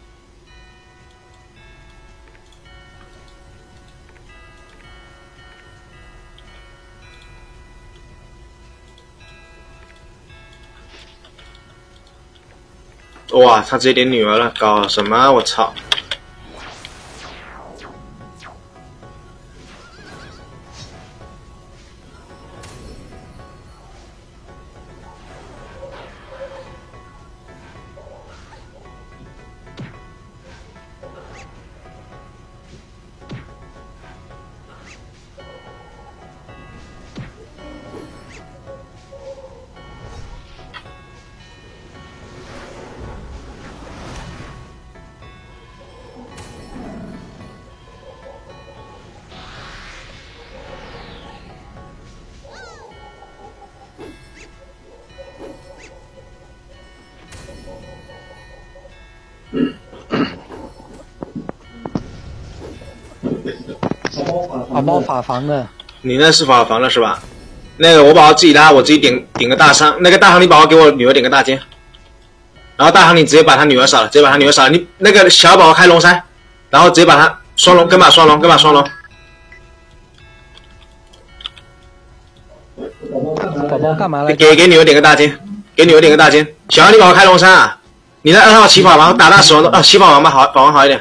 哇，他直接点女儿了，搞什么？我操！ 宝宝法防的， 你那是法防了是吧？那个我宝宝自己拉，我自己点点个大伤。那个大行你宝宝给我女儿点个大尖，然后大行你直接把他女儿杀了，直接把他女儿杀了。你那个小宝宝开龙山，然后直接把他双龙跟把双龙跟把双龙。 宝宝干嘛来？ 给给女儿点个大尖，给女儿点个大尖。小杨你宝宝开龙山啊！你那二号起法王打大死亡的啊，起法王吧，好，法王好一点。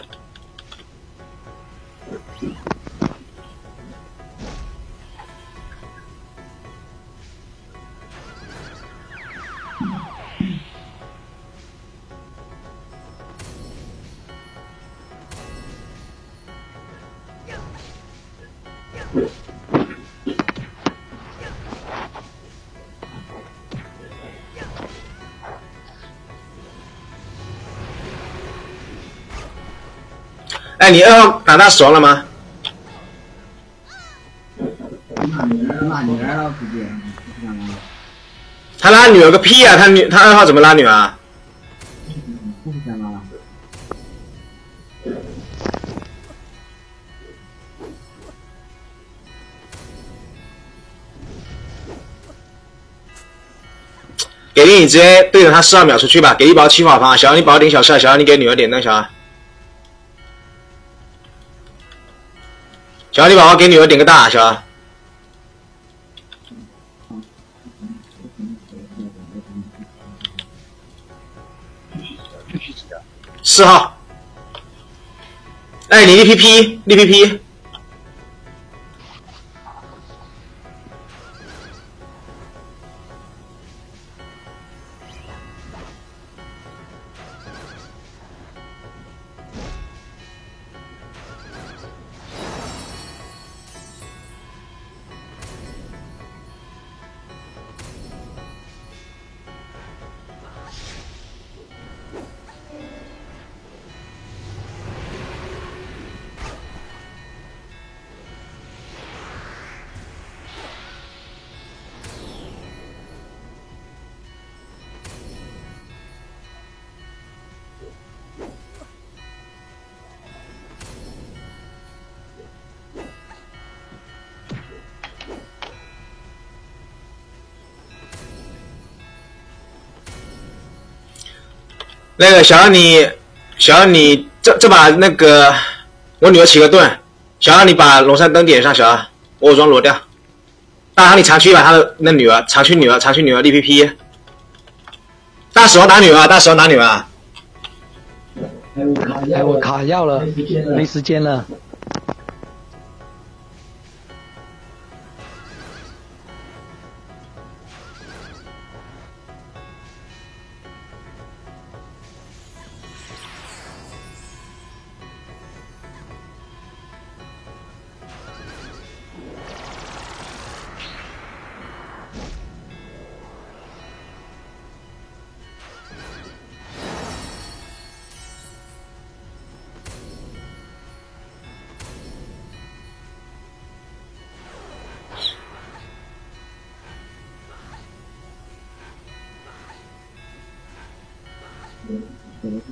哎，你二号打大死亡了吗？ 拉女儿，拉女儿了，估计。 他拉女儿个屁啊！他女他二号怎么拉女儿啊？ 不想拉了。 给力，你直接对着他四号秒出去吧。给力宝七法防，小杨你宝宝顶小四，小杨你给女儿点灯，小杨。小杨你宝宝给女儿点个大，小杨。四号。哎，你立 P P 立 P P。那个小杨你，小杨你这这把那个我女儿起个盾，小杨你把龙山灯点上，小杨我武装裸掉。大行你长驱把他的那女儿长驱女儿长驱女儿立 P P。大死亡打女儿，大死亡打女儿。 哎，我卡药了，没时间了。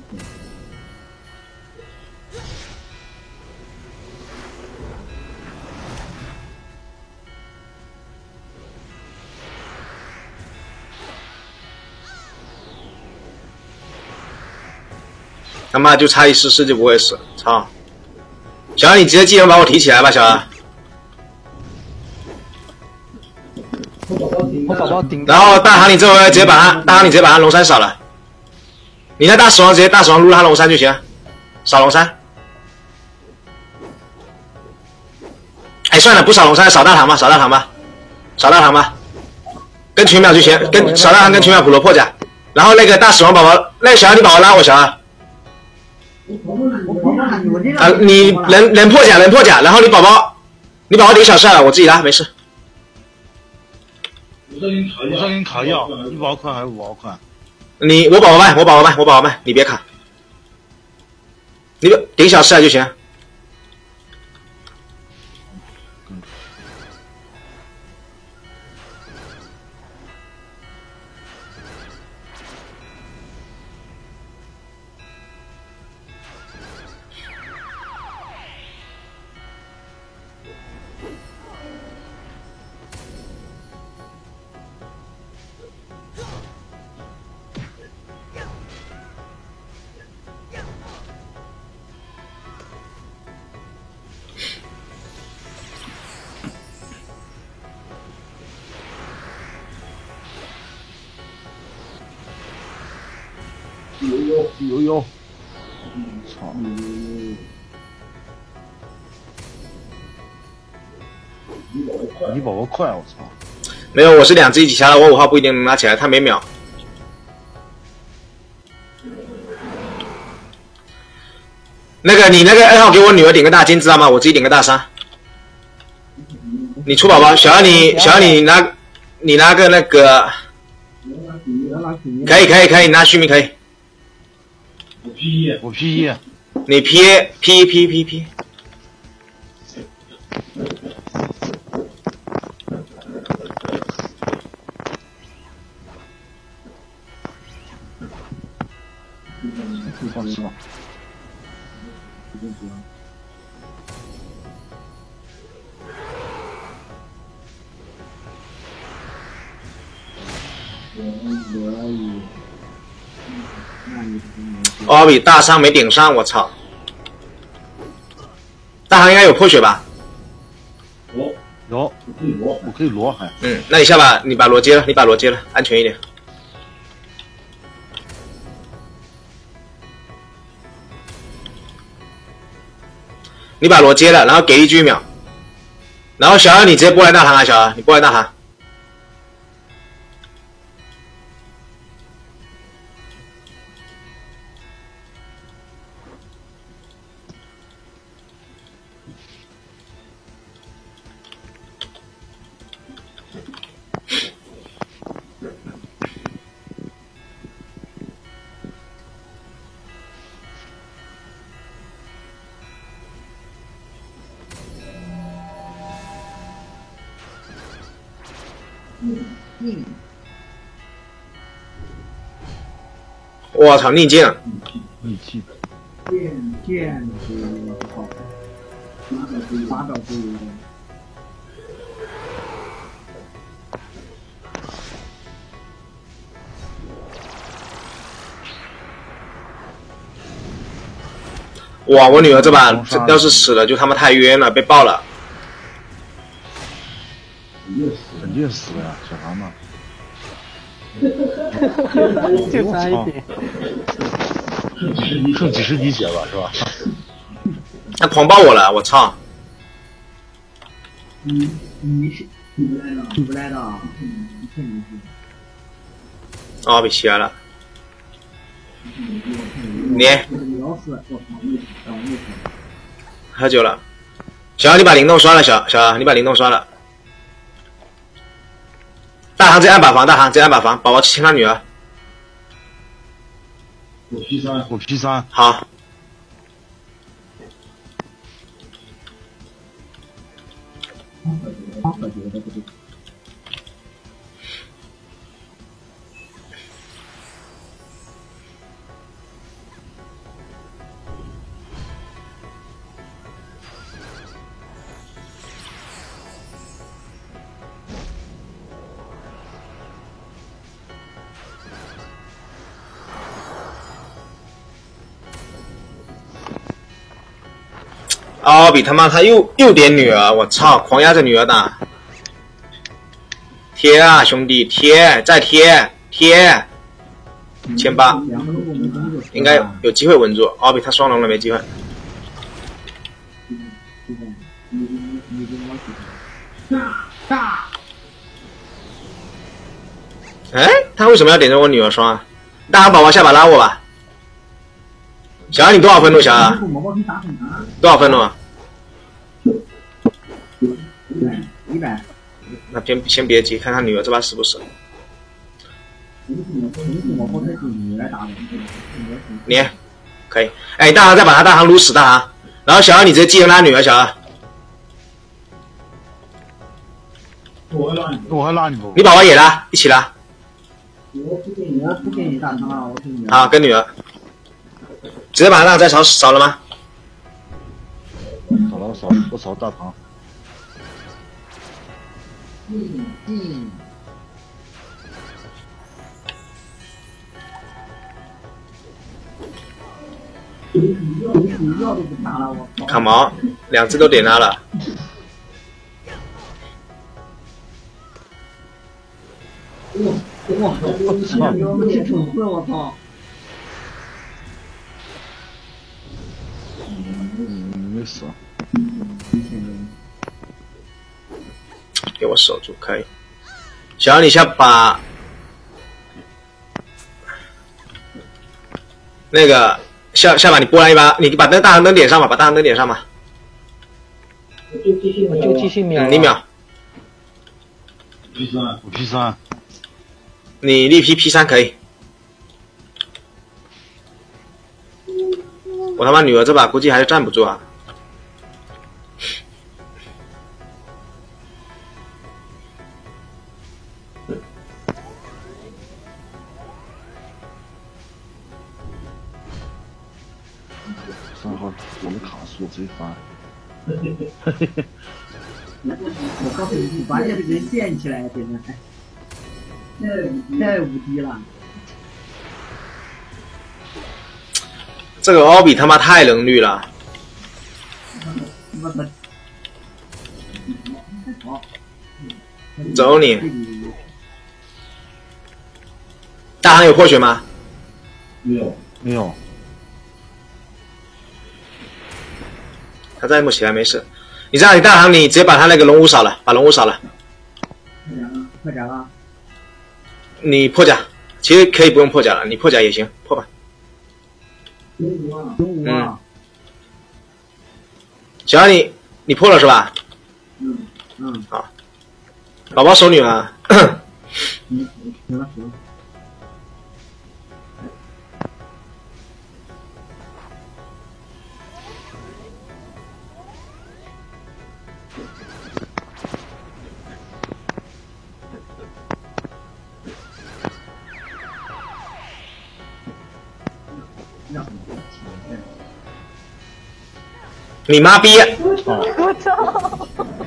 他妈就差一丝丝就不会死，操！小二，你直接技能把我提起来吧，小二。 我宝宝顶。 然后大航，你这回直接把他，大航你直接把他龙山扫了。你那大死亡直接大死亡撸他龙山就行，扫龙山。哎，算了，不扫龙山，扫大唐吧，扫大唐吧，扫大唐吧。跟群秒就行，跟扫大唐跟群秒普罗破甲。然后那个大死亡宝宝，那个小二你把我拉我小二。啊，你人人破甲人破甲，然后你宝宝，你宝宝顶小事了，我自己拉，没事。 我再给你卡药，一百块还是五百块？ 你我宝宝卖，我宝宝卖，我宝宝卖，你别卡，你顶小事了就行。 有有，操！你宝宝快，我操！ 没有，我是两只一起掐的，我五号不一定能拿起来，他没秒。那个你那个二号给我女儿顶个大金知道吗？我自己顶个大三。你出宝宝，小二你小二你拿你拿个那个，可以可以可以，拿虚名可以。 我 P 一，我 P 一， 你 P P P P P。 放心吧。 奥比大伤没顶上，我操！大航应该有破血吧？ 有有，我可以罗还。 嗯，那你下把你把罗接了，你把罗接了，安全一点。你把罗接了，然后给一局秒，然后小二你直接波来大唐啊，小二你波来大唐。我操，逆剑！ 逆气。 剑剑是好，八道是有点。 哇，我女儿这把这要是死了就他妈太冤了，被爆了。 肯定死呀，小蛤蟆。 就差一点， 剩几十滴血吧，是吧？ 他狂爆我了，我操！ 你你是你不来的，你不来的，你骗你去。 哦，被切了。你喝酒了，小二你把灵动刷了，小小二你把灵动刷了。大航直接按把防，大航直接按把防，宝宝亲他女儿。 我 P 三，我 P 三。 好。 奥比他妈他又又点女儿，我操，狂压着女儿打。贴啊，兄弟，贴，再贴，贴。千八，应该有机会稳住。奥比他双龙了，没机会。哎，他为什么要点着我女儿双啊？大汉宝宝下把拉我吧。小安，你多少分钟？小安，多少分钟啊？ 一百。 那先先别急，看看女儿这把死不死。你可以，哎，大航再把他大航撸死，大航。然后小安，你直接继承他女儿，小安。 我还拉你不？ 你宝宝也拉，一起拉。 我不给你，我不给你大堂了，我给你。 好，跟女儿。直接把那再扫扫了吗？ 扫了，扫我扫大堂。 嗯嗯。要都不打了，我操！ 卡毛，两只都点他了。 哇哇！我操！给我们去蠢货，我操！ 嗯，没死。 给我守住，可以。小杨，你先把那个下下把你拨来一把，你把那大航灯点上吧，把大航灯点上吧。 我就继续秒，就继续秒。 嗯，你秒。 P 三，我 P 三。 你力 P P 三可以。我他妈女儿这把估计还是站不住啊。 三号我的卡速贼烦。 我告诉你，把这个人建起来，真的，太太无敌了。 这个奥比他妈太能绿了。 我操！ 走你！大航有破血吗？ 没有，没有。 他再木起来没事。你这样，你大航你直接把他那个龙武扫了，把龙武扫了。 破甲了。 你破甲，其实可以不用破甲了，你破甲也行，破吧。嗯。小安，你你破了是吧？ 嗯嗯。 好。宝宝守女儿。 嗯，行了行了。 你妈逼！ 我操！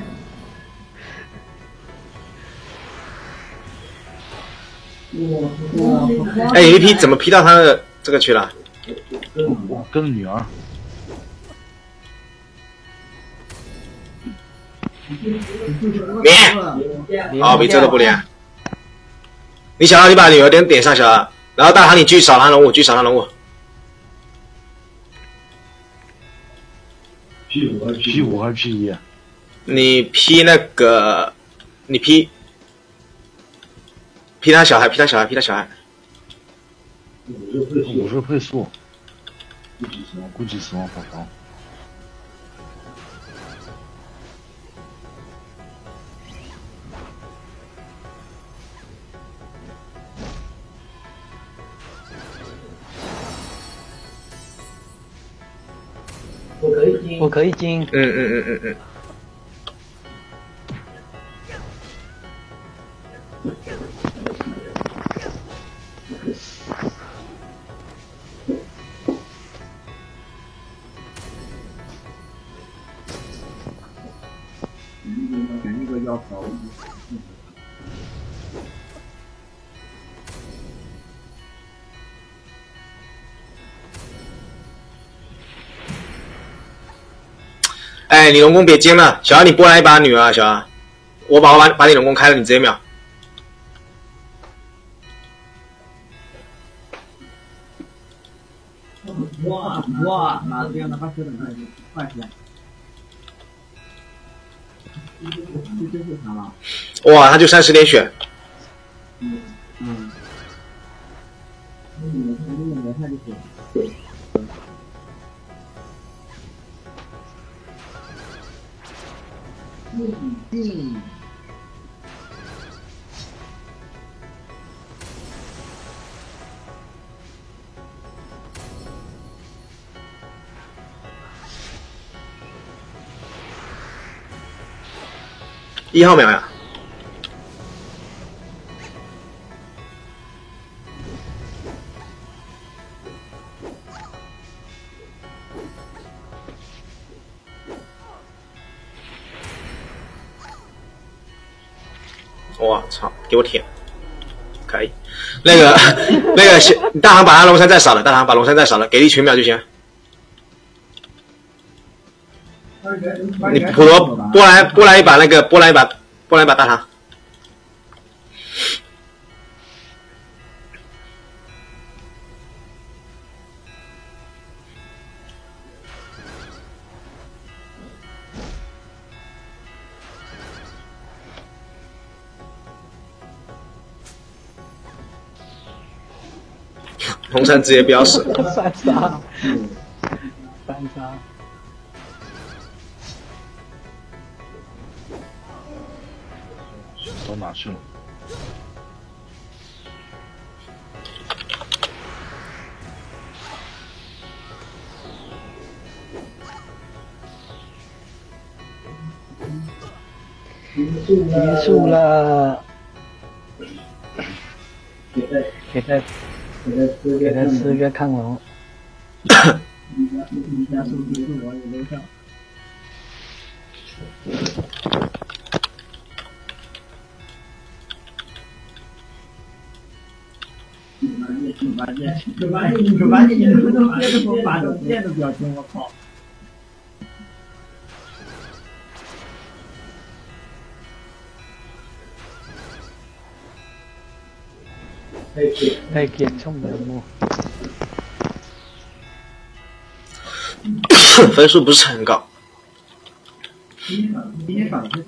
我哎，你 P 怎么 P 到他的这个去了？ 跟女儿。 免！哦，比这都不连。你小孩，你把女儿点点上，小孩，然后大航你继续扫他龙武，继续扫他龙武。 P 五还是 P 五还是 P 一？ 你 P 那个，你 P P 他小孩，P 他小孩，P 他小孩。 五十配速，估计死亡法条。 我可以金，我可以金。 嗯嗯嗯嗯嗯。 选一个要跑。 哎，你龙宫别尖了，小杨你拨来一把女儿啊，小杨，我把我把把你龙宫开了，你直接秒。 哇哇，那这样的话是很快起来。就就是他了。 哇，他就三十点血。 嗯嗯。嗯，他这个没太就行。嗯。 一号秒呀！我操，给我舔！可以，那个那个，大唐把他龙山再扫了，大唐把龙山再扫了，给力群秒就行。你普罗拨来拨来一把那个拨来一把拨来一把大唐。龙山直接飙死， 三杀，三杀。 到哪去了？ 结束了，给他给他给他吃个抗龙。 九八件，九八件，九八件，你们都接着说八九件的表情，我靠！ 太严重了么？ 分数不是很高。 第一场，第一场是。